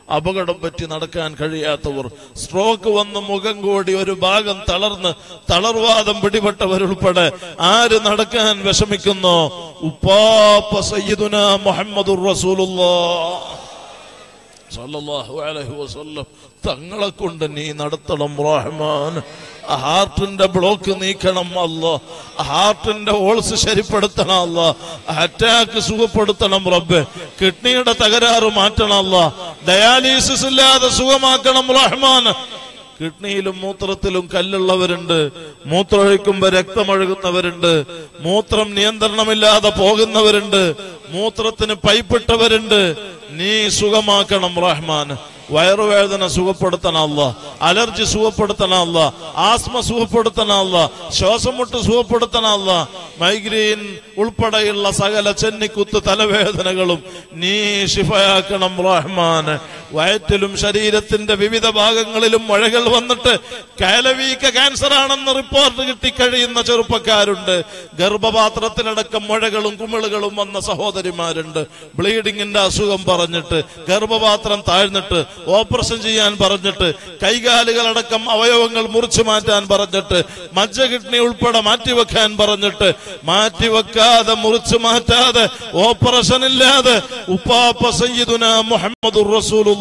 അപകടം പറ്റി നടക്കാൻ കഴിയാത്തവർ, സ്ട്രോക്ക് വന്ന് മുഖം കൂടി ഒരു ഭാഗം തളർന്ന് തളർവാദം പിടിപെട്ടവരുൾപ്പെടെ ആര് നടക്കാൻ വിഷമിക്കുന്നോ, ഉപ്പാപ്പ സയ്യിദുന മുഹമ്മദുർ റസൂലുള്ളാഹ് സല്ലല്ലാഹു അലൈഹി വസല്ലം തങ്ങളെ കൊണ്ട് നീ നടത്തണം റഹ്മാൻ. ഹാർട്ടിന്റെ ബ്ലോക്ക് നീക്കണം അല്ലാഹ്, ഹാർട്ടിന്റെ ഓൾസ് ശരിപ്പെടുത്തണം അല്ലാഹ്, അറ്റാക്ക് സുഖപ്പെടുത്തണം റബ്ബേ, കിഡ്നിയുടെ തകരാറ് മാറ്റണം അല്ലാഹ്, ഡയാലിസിസ് ഇല്ലാതെ സുഖമാക്കണം റഹ്മാൻ. കിഡ്നിയിലും മൂത്രത്തിലും കല്ലുള്ളവരുണ്ട്, മൂത്രമൊഴിക്കുമ്പോ രക്തമൊഴുകുന്നവരുണ്ട്, മൂത്രം നിയന്ത്രണമില്ലാതെ പോകുന്നവരുണ്ട്, മൂത്രത്തിന് പൈപ്പിട്ടവരുണ്ട്. നീ സുഖമാക്കണം റഹ്മാൻ. വയറുവേദന സുഖപ്പെടുത്തണം അല്ലാഹ്, അലർജി സുഖപ്പെടുത്തണം അല്ലാഹ്, ആസ്മ സുഖപ്പെടുത്തണം അല്ലാഹ്, ശ്വാസം മുട്ട് സുഖപ്പെടുത്തണം അല്ലാഹ്, മൈഗ്രെയിൻ ഉൾപ്പെടെയുള്ള സകല ചെന്നിക്കുത്ത് തലവേദനകളും നീ ശിഫയാക്കണം റഹ്മാൻ. വയറ്റിലും ശരീരത്തിന്റെ വിവിധ ഭാഗങ്ങളിലും മുഴകൾ വന്നിട്ട് കയലവീക്ക ക്യാൻസർ ആണെന്ന് റിപ്പോർട്ട് കിട്ടിക്കഴിയുന്ന ചെറുപ്പക്കാരുണ്ട്. ഗർഭപാത്രത്തിലടക്കം മുഴകളും കുമിളുകളും വന്ന സഹോദരിമാരുണ്ട്. ബ്ലീഡിങ്ങിന്റെ അസുഖം പറഞ്ഞിട്ട്, ഗർഭപാത്രം താഴ്ന്നിട്ട് ഓപ്പറേഷൻ ചെയ്യാൻ പറഞ്ഞിട്ട്, കൈകാലുകളടക്കം അവയവങ്ങൾ മുറിച്ചു മാറ്റാൻ പറഞ്ഞിട്ട്, മജ്ജ കിഡ്നി ഉൾപ്പെടെ മാറ്റിവെക്കാൻ പറഞ്ഞിട്ട്, മാറ്റിവെക്കാതെ മുറിച്ചു മാറ്റാതെ ഓപ്പറേഷൻ ഇല്ലാതെ ഉപ്പാപ്പ സയ്യിദുന മുഹമ്മദുർ റസൂലുള്ളാഹ്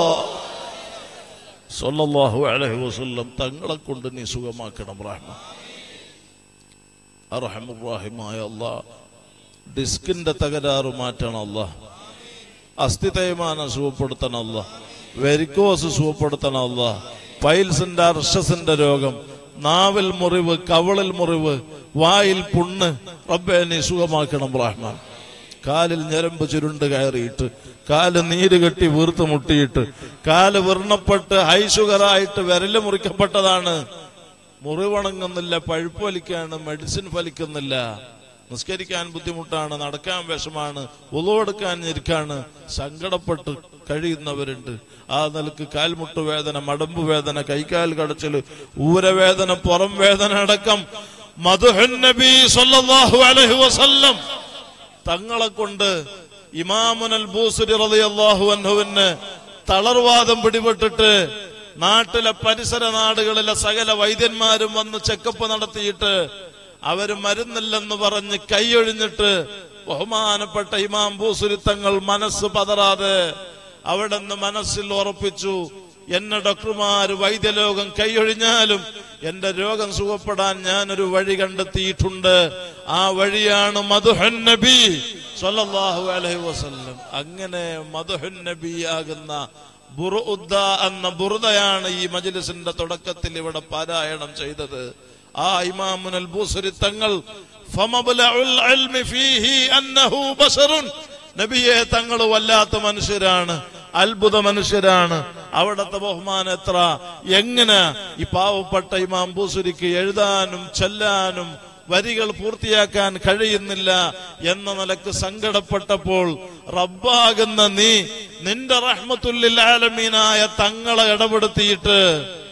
സല്ലല്ലാഹു അലൈഹി വസല്ലം തങ്ങളെ കൊണ്ട് നീ സുഖമാക്കണം റഹ്മാൻ. അർഹമുർ റഹീമായ അല്ലാഹ്, ഡിസ്കിന്റെ തകരാറ് മാറ്റണം അല്ലാഹ്, അസ്ഥി തേയ്മാനം സുഖപ്പെടുത്തണം അല്ലാഹ്, വെരിക്കോസ് സുഖപ്പെടുത്തണം അല്ലാഹ്, പൈൽസിന്റെ അർഷസിന്റെ രോഗം, നാവിൽ മുറിവ്, കവളിൽ മുറിവ്, വായിൽ പുണ്ണ് റബ്ബേ നീ സുഖമാക്കണം റഹ്മാൻ. കാലിൽ ഞരമ്പ് ചുരുണ്ട് കയറിയിട്ട്, കാല് നീര് കെട്ടി വീർത്ത് മുട്ടിയിട്ട്, കാല് വീർണപ്പെട്ട് ഹൈ ഷുഗറായിട്ട് വിരല് മുറിക്കപ്പെട്ടതാണ്, മുറിവണങ്ങുന്നില്ല, പഴുപ്പ് വലിക്കാണ്, മെഡിസിൻ ഫലിക്കുന്നില്ല, നിസ്കരിക്കാൻ ബുദ്ധിമുട്ടാണ്, നടക്കാൻ വിഷമാണ്, ഉളവെടുക്കാൻ ഞെരുക്കാണ്, സങ്കടപ്പെട്ട് കഴിയുന്നവരുണ്ട്. ആ നിലക്ക് കാൽമുട്ട് വേദന, മടമ്പ് വേദന, കൈകാൽ കടച്ചില്, ഊരവേദന, പുറം വേദന അടക്കം മദ്ഹുൻ നബി സല്ലല്ലാഹു അലൈഹി വസല്ലം തങ്ങളെ കൊണ്ട് ഇമാമുൽ ബൂസരി റളിയല്ലാഹു അൻഹുവിന് തളർവാദം പിടിപെട്ടിട്ട് നാട്ടിലെ പരിസര നാടുകളിലെ സകല വൈദ്യന്മാരും വന്ന് ചെക്കപ്പ് നടത്തിയിട്ട് അവര് മരുന്നില്ലെന്ന് പറഞ്ഞ് കൈയൊഴിഞ്ഞിട്ട് ബഹുമാനപ്പെട്ട ഇമാം ബൂസരി തങ്ങൾ മനസ്സ് പതറാതെ അവിടെ നിന്ന് മനസ്സിൽ ഉറപ്പിച്ചു, എന്നെ ഡോക്ടർമാര് വൈദ്യലോകം കൈയൊഴിഞ്ഞാലും എന്റെ രോഗം സുഖപ്പെടാൻ ഞാനൊരു വഴി കണ്ടെത്തിയിട്ടുണ്ട്. ആ വഴിയാണ് മദ്ഹുൻ നബി സല്ലല്ലാഹു അലൈഹി വസല്ലം. അങ്ങനെ മദ്ഹുൻ നബി ആകുന്ന ബുർദ എന്ന ബുർദയാണ് ഈ മജ്ലിസിന്റെ തുടക്കത്തിൽ ഇവിടെ പാരായണം ചെയ്തത്. ആ ഇമാമുൽ ബൂസരി തങ്ങൾ ഫമബ്ലഉൽ ഇൽമി ഫീഹി അന്നഹു ബശറുൻ, നബിയെ തങ്ങൾ വല്ലാത്ത മനുഷ്യരാണ്, അത്ഭുത മനുഷ്യരാണ്. അവിടത്തെ ബഹുമാനം എത്ര! എങ്ങനെ ഈ പാവപ്പെട്ട ഇമാം ബൂസരിക്ക് എഴുതാനും ചെല്ലാനും വരികൾ പൂർത്തിയാക്കാൻ കഴിയുന്നില്ല എന്ന നിലക്ക് സങ്കടപ്പെട്ടപ്പോൾ റബ്ബാകുന്ന നീ നിന്റെ റഹ്മത്തുല്ലിൽ ആലമീനായ തങ്ങളെ ഇടപെടുത്തിയിട്ട്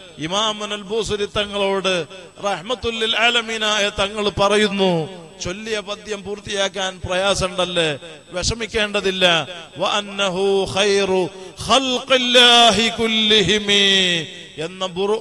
ഇമാമുൽ ബൂസരി തങ്ങളോട് റഹ്മത്തുല്ലിൽ ആലമീനായ തങ്ങൾ പറയുന്നു, ചൊല്ലിയ പദ്യം പൂർത്തിയാക്കാൻ പ്രയാസമുണ്ടല്ലേ, വിഷമിക്കേണ്ടതില്ല. വഅന്നഹു ഖൈറു ഖൽഖില്ലാഹി കുല്ലിഹിം എന്ന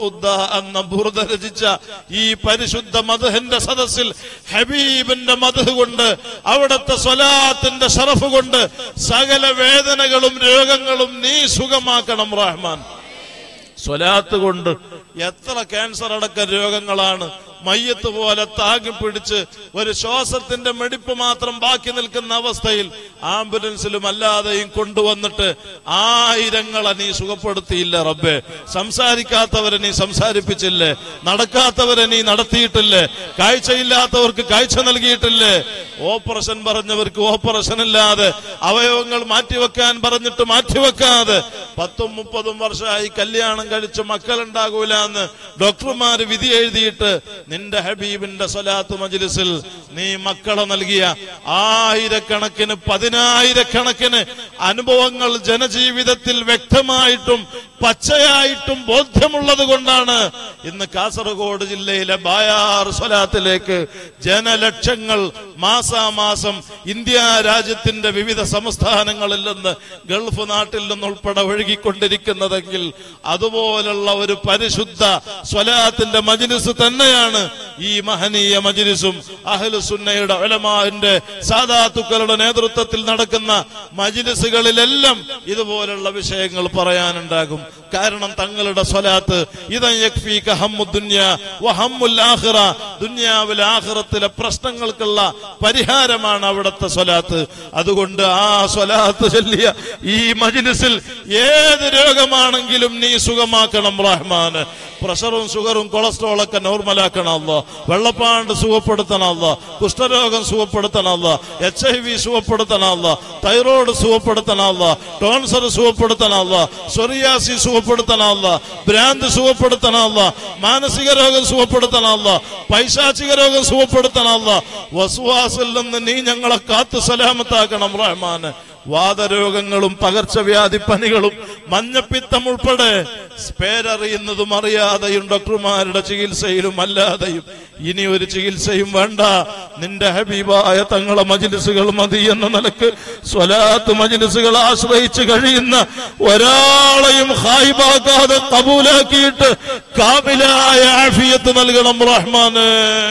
ബുർദ രചിച്ച ഈ പരിശുദ്ധ മദ്ഹിന്റെ സദസ്സിൽ ഹബീബിന്റെ മദ്ഹ് കൊണ്ട്, അവിടുത്തെ സ്വലാത്തിന്റെ ശറഫ് കൊണ്ട് സകല വേദനകളും രോഗങ്ങളും നീ സുഖമാക്കണം റഹ്മാൻ. സ്വലാത്ത് കൊണ്ട് എത്ര ക്യാൻസർ അടക്കം രോഗങ്ങളാണ് മയ്യത്ത് പോലെ താങ്ങി പിടിച്ച് ഒരു ശ്വാസത്തിന്റെ മെടിപ്പ് മാത്രം ബാക്കി നിൽക്കുന്ന അവസ്ഥയിൽ ആംബുലൻസിലും അല്ലാതെയും കൊണ്ടുവന്നിട്ട് ആയിരങ്ങളെ നീ സുഖപ്പെടുത്തിയില്ല റബ്ബേ. സംസാരിക്കാത്തവരെ നീ സംസാരിപ്പിച്ചില്ലേ, നടക്കാത്തവരെ നീ നടത്തിയിട്ടില്ലേ, കാഴ്ചയില്ലാത്തവർക്ക് കാഴ്ച നൽകിയിട്ടില്ലേ, ഓപ്പറേഷൻ പറഞ്ഞവർക്ക് ഓപ്പറേഷൻ ഇല്ലാതെ, അവയവങ്ങൾ മാറ്റിവെക്കാൻ പറഞ്ഞിട്ട് മാറ്റിവെക്കാതെ, 10-30 വർഷമായി കല്യാണം കഴിച്ച് മക്കളുണ്ടാകൂല എന്ന് ഡോക്ടർമാര് വിധി എഴുതിയിട്ട് നിന്റെ ഹബീബിന്റെ സ്വലാത്ത് മജ്ലിസിൽ നീ മക്കളെ നൽകിയ ആയിരക്കണക്കിന് 10,000 കണക്കിന് അനുഭവങ്ങൾ ജനജീവിതത്തിൽ വ്യക്തമായിട്ടും പച്ചയായിട്ടും ബോധ്യമുള്ളത് കൊണ്ടാണ് ഇന്ന് കാസർഗോഡ് ജില്ലയിലെ ബായാർ സ്വലാത്തിലേക്ക് ജനലക്ഷങ്ങൾ മാസാമാസം ഇന്ത്യ രാജ്യത്തിന്റെ വിവിധ സംസ്ഥാനങ്ങളിൽ നിന്ന് ഗൾഫ് നാട്ടിൽ നിന്നുൾപ്പെടെ ഒഴുകിക്കൊണ്ടിരിക്കുന്നതെങ്കിൽ അതുപോലുള്ള ഒരു പരിശുദ്ധ സ്വലാത്തിന്റെ മജ്ലിസ് തന്നെയാണ് ഈ മഹനീയ മജ്ലിസും അഹ്ലുസുന്നയുടെ ഉലമാഇന്റെ സാദാത്തുക്കളുടെ നേതൃത്വത്തിൽ നടക്കുന്ന മജ്ലിസുകളിലെല്ലാം ഇതുപോലുള്ള വിഷയങ്ങൾ പറയാനുണ്ടാകും. കാരണം തങ്ങളുടെ സ്വലാത്ത് ദുനിയാവിലെ ആഖിറത്തിലെ പ്രശ്നങ്ങൾക്കുള്ള പരിഹാരമാണ് അവിടുത്തെ സ്വലാത്ത്. അതുകൊണ്ട് ആ സ്വലാത്ത് ചൊല്ലിയ ഈ മജ്ലിസിൽ ഏത് രോഗമാണെങ്കിലും നീ സുഖമാക്കണം റഹ്മാന്. പ്രഷറും ഷുഗറും കൊളസ്ട്രോളൊക്കെ നോർമലാക്കണം അല്ലാഹ്. വെള്ളപ്പാണ്ട് സുഖപ്പെടുത്തണം അല്ലാഹ്. കുഷ്ഠരോഗം സുഖപ്പെടുത്തണം അല്ലാഹ്. HIV സുഖപ്പെടുത്തണം അല്ലാഹ്. തൈറോയ്ഡ് സുഖപ്പെടുത്തണം അല്ലാഹ്. ടോൺസർ സുഖപ്പെടുത്തണം അല്ലാഹ്. സോറിയാസിസ് സുഖപ്പെടുത്തണം അല്ലാഹ്. ഭ്രാന്ത് സുഖപ്പെടുത്തണം അല്ലാഹ്. മാനസിക രോഗം സുഖപ്പെടുത്തണം അല്ലാഹ്. പൈശാചിക രോഗം സുഖപ്പെടുത്തണം അല്ലാഹ്. വസ്വാസിൽ നിന്ന് നീ ഞങ്ങളെ കാത്തു സലാമത്താക്കണം റഹ്മാന്. വാതരോഗങ്ങളും പകർച്ചവ്യാധി പനികളും മഞ്ഞപ്പിത്തം ഉൾപ്പെടെ പേരറിയുന്നതും അറിയാതെയും ഡോക്ടർമാരുടെ ചികിത്സയിലും അല്ലാതെയും ഇനി ഒരു ചികിത്സയും വേണ്ട. നിന്റെ ഹബീബായ തങ്ങളെ മജ്ലിസുകൾ മതി എന്ന നിലക്ക് സ്വലാത്ത് മജ്ലിസുകൾ ആശ്രയിച്ച് കഴിയുന്ന ഒരാളെയും ഖായിബാക്കാതെ കബൂലാക്കിയിട്ട് കാമിലായ ആഫിയത്ത് നൽകണം റഹ്മാന്.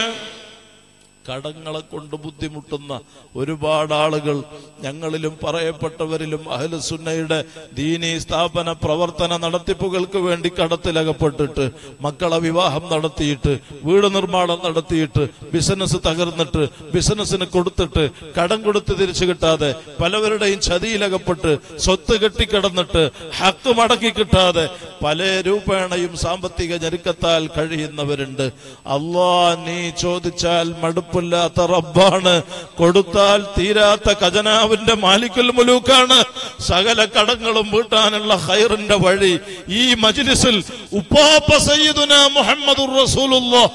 കടങ്ങളെ കൊണ്ട് ബുദ്ധിമുട്ടുന്ന ഒരുപാട് ആളുകൾ ഞങ്ങളിലും പറയപ്പെട്ടവരിലും അഹ്ലുസുന്നയുടെ ദീനീ സ്ഥാപന പ്രവർത്തന നടത്തിപ്പുകൾക്ക് വേണ്ടി കടത്തിലകപ്പെട്ടിട്ട് മക്കളെ വിവാഹം നടത്തിയിട്ട് വീട് നിർമ്മാണം നടത്തിയിട്ട് ബിസിനസ് തകർന്നിട്ട് ബിസിനസ്സിന് കൊടുത്തിട്ട് കടം കൊടുത്ത് തിരിച്ചു കിട്ടാതെ പലവരുടെയും ചതിയിലകപ്പെട്ട് സ്വത്ത് കെട്ടിക്കിടന്നിട്ട് ഹക്ക് മടക്കി കിട്ടാതെ പല രൂപേണയും സാമ്പത്തിക ഞെരുക്കത്താൽ കഴിയുന്നവരുണ്ട്. അല്ലാഹ് നീ ചോദിച്ചാൽ മടുപ്പില്ലാത്ത റബ്ബാണ്, കൊടുത്താൽ തീരാത്ത ഖജനാവിന്റെ മാലിക്കുൽ മുലൂക്കാണ്. സകല കടങ്ങളും വീട്ടാനുള്ള ഖൈറിന്റെ വഴി ഈ മജ്ലിസിൽ ഉപ്പാപ്പ സയ്യിദുനാ മുഹമ്മദുർ റസൂലുള്ളാഹ്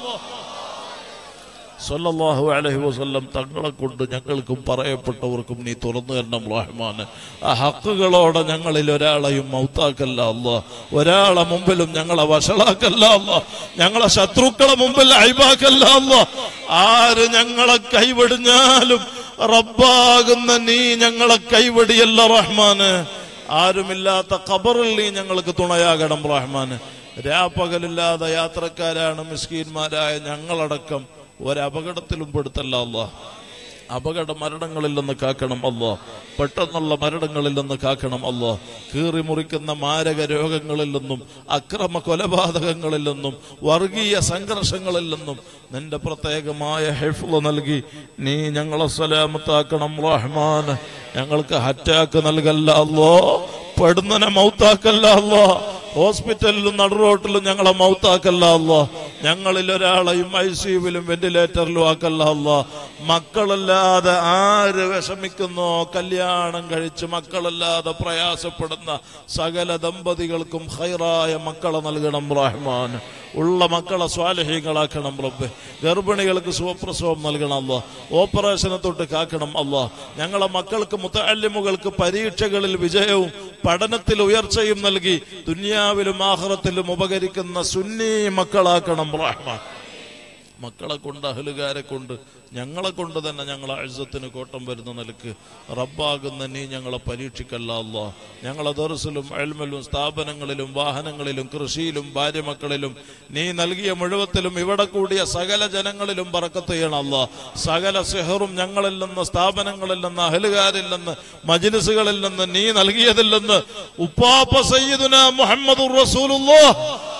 സല്ലല്ലാഹു അലൈഹി വസല്ലം തങ്ങളെ കൊണ്ട് ഞങ്ങൾക്കും പറയപ്പെട്ടവർക്കും നീ തുറന്നു തരണം റഹ്മാന്. ആ ഹക്കുകളോടെ ഞങ്ങളിൽ ഒരാളെയും മൗത്താക്കല്ല അല്ലാഹ്. ഒരാളെ മുമ്പിലും ഞങ്ങളെ വഷളാക്കല്ല അല്ലാഹ്. ഞങ്ങളെ ശത്രുക്കളെ മുമ്പിൽ അയ്ബാക്കല്ല അല്ലാഹ്. ആര് ഞങ്ങളെ കൈവെടിഞ്ഞാലും റബ്ബാകുന്ന നീ ഞങ്ങളെ കൈവെടിയല്ല റഹ്മാന്. ആരുമില്ലാത്ത ഖബറിൽ നീ ഞങ്ങൾക്ക് തുണയാകണം റഹ്മാന്. രാപ്പകലില്ലാതെ യാത്രക്കാരാണ് മിസ്കീന്മാരായ ഞങ്ങളടക്കം. ഒരപകടത്തിലും പെടുത്തല്ല അല്ലാഹ്. അപകട മരണങ്ങളിൽ നിന്ന് കാക്കണം അല്ലാഹ്. പെട്ടെന്നുള്ള മരണങ്ങളിൽ നിന്ന് കാക്കണം അല്ലാഹ്. കീറി മുറിക്കുന്ന മാരക രോഗങ്ങളിൽ നിന്നും അക്രമ കൊലപാതകങ്ങളിൽ നിന്നും വർഗീയ സംഘർഷങ്ങളിൽ നിന്നും നിന്റെ പ്രത്യേകമായ ഹിഫ്ള് നൽകി നീ ഞങ്ങളെ സലാമത്താക്കണം റഹ്മാൻ. ഞങ്ങൾക്ക് അറ്റാക്ക് നൽകല്ല അല്ലാഹ്. പെടുന്നനെ മൗത്താക്കല്ല അല്ലാഹ്. ഹോസ്പിറ്റലിലും നടുറോട്ടിലും ഞങ്ങളെ മൗത്താക്കല്ല അല്ലാഹ്. ഞങ്ങളിൽ ഒരാളെയും ICUവിലും വെന്റിലേറ്ററിലും ആക്കല്ല അല്ലാഹ്. മക്കളല്ലാതെ ആര് വിഷമിക്കുന്നോ, കല്യാണം കഴിച്ച് മക്കളല്ലാതെ പ്രയാസപ്പെടുന്ന സകല ദമ്പതികൾക്കും ഖൈറായ മക്കളെ നൽകണം റഹ്മാൻ. ഉള്ള മക്കളെ സ്വാലിഹീങ്ങളാക്കണം റബ്ബേ. ഗർഭിണികൾക്ക് സുഖപ്രസവം നൽകണം അല്ലാഹ്. ഓപ്പറേഷനെ തൊട്ട് കാക്കണം അല്ലാഹ്. ഞങ്ങളെ മക്കൾക്ക് മുതഅല്ലിമുകൾക്ക് പരീക്ഷകളിൽ വിജയവും പഠനത്തിൽ ഉയർച്ചയും നൽകി ദുനിയാവിലും ആഖിറത്തിലും ഉപകരിക്കുന്ന സുന്നി മക്കളാക്കണം റഹ്മാൻ. മക്കളെ കൊണ്ട് അഹ്ലുകാരെ കൊണ്ട് ഞങ്ങളെ കൊണ്ട് തന്നെ ഞങ്ങളെ ഇസ്സത്തിന് കോട്ടം വരുന്ന നിലക്ക് റബ്ബാകുന്ന നീ ഞങ്ങളെ പരീക്ഷിക്കല്ല അല്ലാഹ്. ഞങ്ങളെ ദർസിലും ഇൽമിലും സ്ഥാപനങ്ങളിലും വാഹനങ്ങളിലും കൃഷിയിലും ഭാര്യമക്കളിലും നീ നൽകിയ മുഴുവത്തിലും ഇവിടെ കൂടിയ സകല ജനങ്ങളിലും ബറക്കത്ത് ചെയ്യണം അല്ലാഹ്. സകല സിഹറും ഞങ്ങളിൽ നിന്ന്, സ്ഥാപനങ്ങളിൽ നിന്ന്, അഹ്ലുകാരിൽ നിന്ന്, മജ്ലിസുകളിൽ നിന്ന്, നീ നൽകിയതിൽ നിന്ന് ഉപ്പാപ്പ സയ്യിദുനാ മുഹമ്മദുർ റസൂലുള്ളാഹ്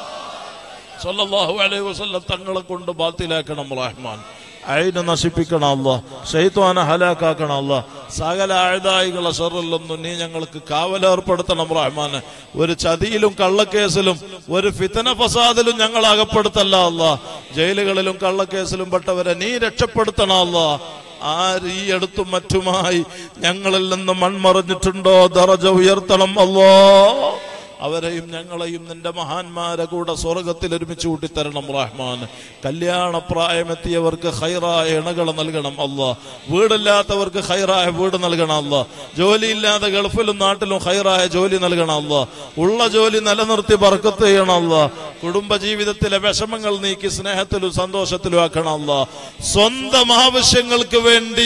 സല്ലല്ലാഹു അലൈഹി വസല്ലം തങ്ങളെ കൊണ്ട് ബാത്തിലാക്കണം റഹ്മാൻ. അയിനെ നശിപ്പിക്കണം അല്ലാഹ്. ശൈത്വാനെ ഹലാക്കാക്കണം അല്ലാഹ്. സകല അഅദായികളെ ശർറിലൊന്നും നീ ഞങ്ങൾക്ക് കാവലേർപ്പെടുത്തണം റഹ്മാൻ. ഒരു ചതിയിലും കള്ളക്കേസിലും ഒരു ഫിത്ന ഫസാദിലും ഞങ്ങൾ അകപ്പെടുത്തല്ല അല്ലാഹ്. ജയിലുകളിലും കള്ളക്കേസിലും പെട്ടവരെ നീ രക്ഷപ്പെടുത്തണം അല്ലാഹ്. ആര് ഈ അടുത്തും മറ്റുമായി ഞങ്ങളിൽ നിന്ന് മൺമറിഞ്ഞിട്ടുണ്ടോ ദറജ ഉയർത്തണം അല്ലാഹ്. അവരെയും ഞങ്ങളെയും നിന്റെ മഹാന്മാരെ കൂടെ സ്വർഗത്തിൽ ഒരുമിച്ച് കൂട്ടിത്തരണം റഹ്മാൻ. കല്യാണപ്രായമെത്തിയവർക്ക് ഖൈറായ ഇണകളെ നൽകണം അല്ലാഹ്. വീടില്ലാത്തവർക്ക് ഖൈറായ വീട് നൽകണം അല്ലാഹ്. ജോലിയില്ലാതെ ഗൾഫിലും നാട്ടിലും ഖൈറായ ജോലി നൽകണം അല്ലാഹ്. ഉള്ള ജോലി നിലനിർത്തി ബർക്കത്ത് ചെയ്യണം അല്ലാഹ്. കുടുംബ ജീവിതത്തിലെ വിഷമങ്ങൾ നീക്കി സ്നേഹത്തിലും സന്തോഷത്തിലും ആക്കണം അല്ലാഹ്. സ്വന്തം ആവശ്യങ്ങൾക്ക് വേണ്ടി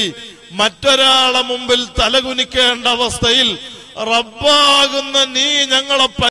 മറ്റൊരാളെ മുമ്പിൽ തലകുനിക്കേണ്ട അവസ്ഥയിൽ റബ്ബാകുന്ന നീ ഞങ്ങളെ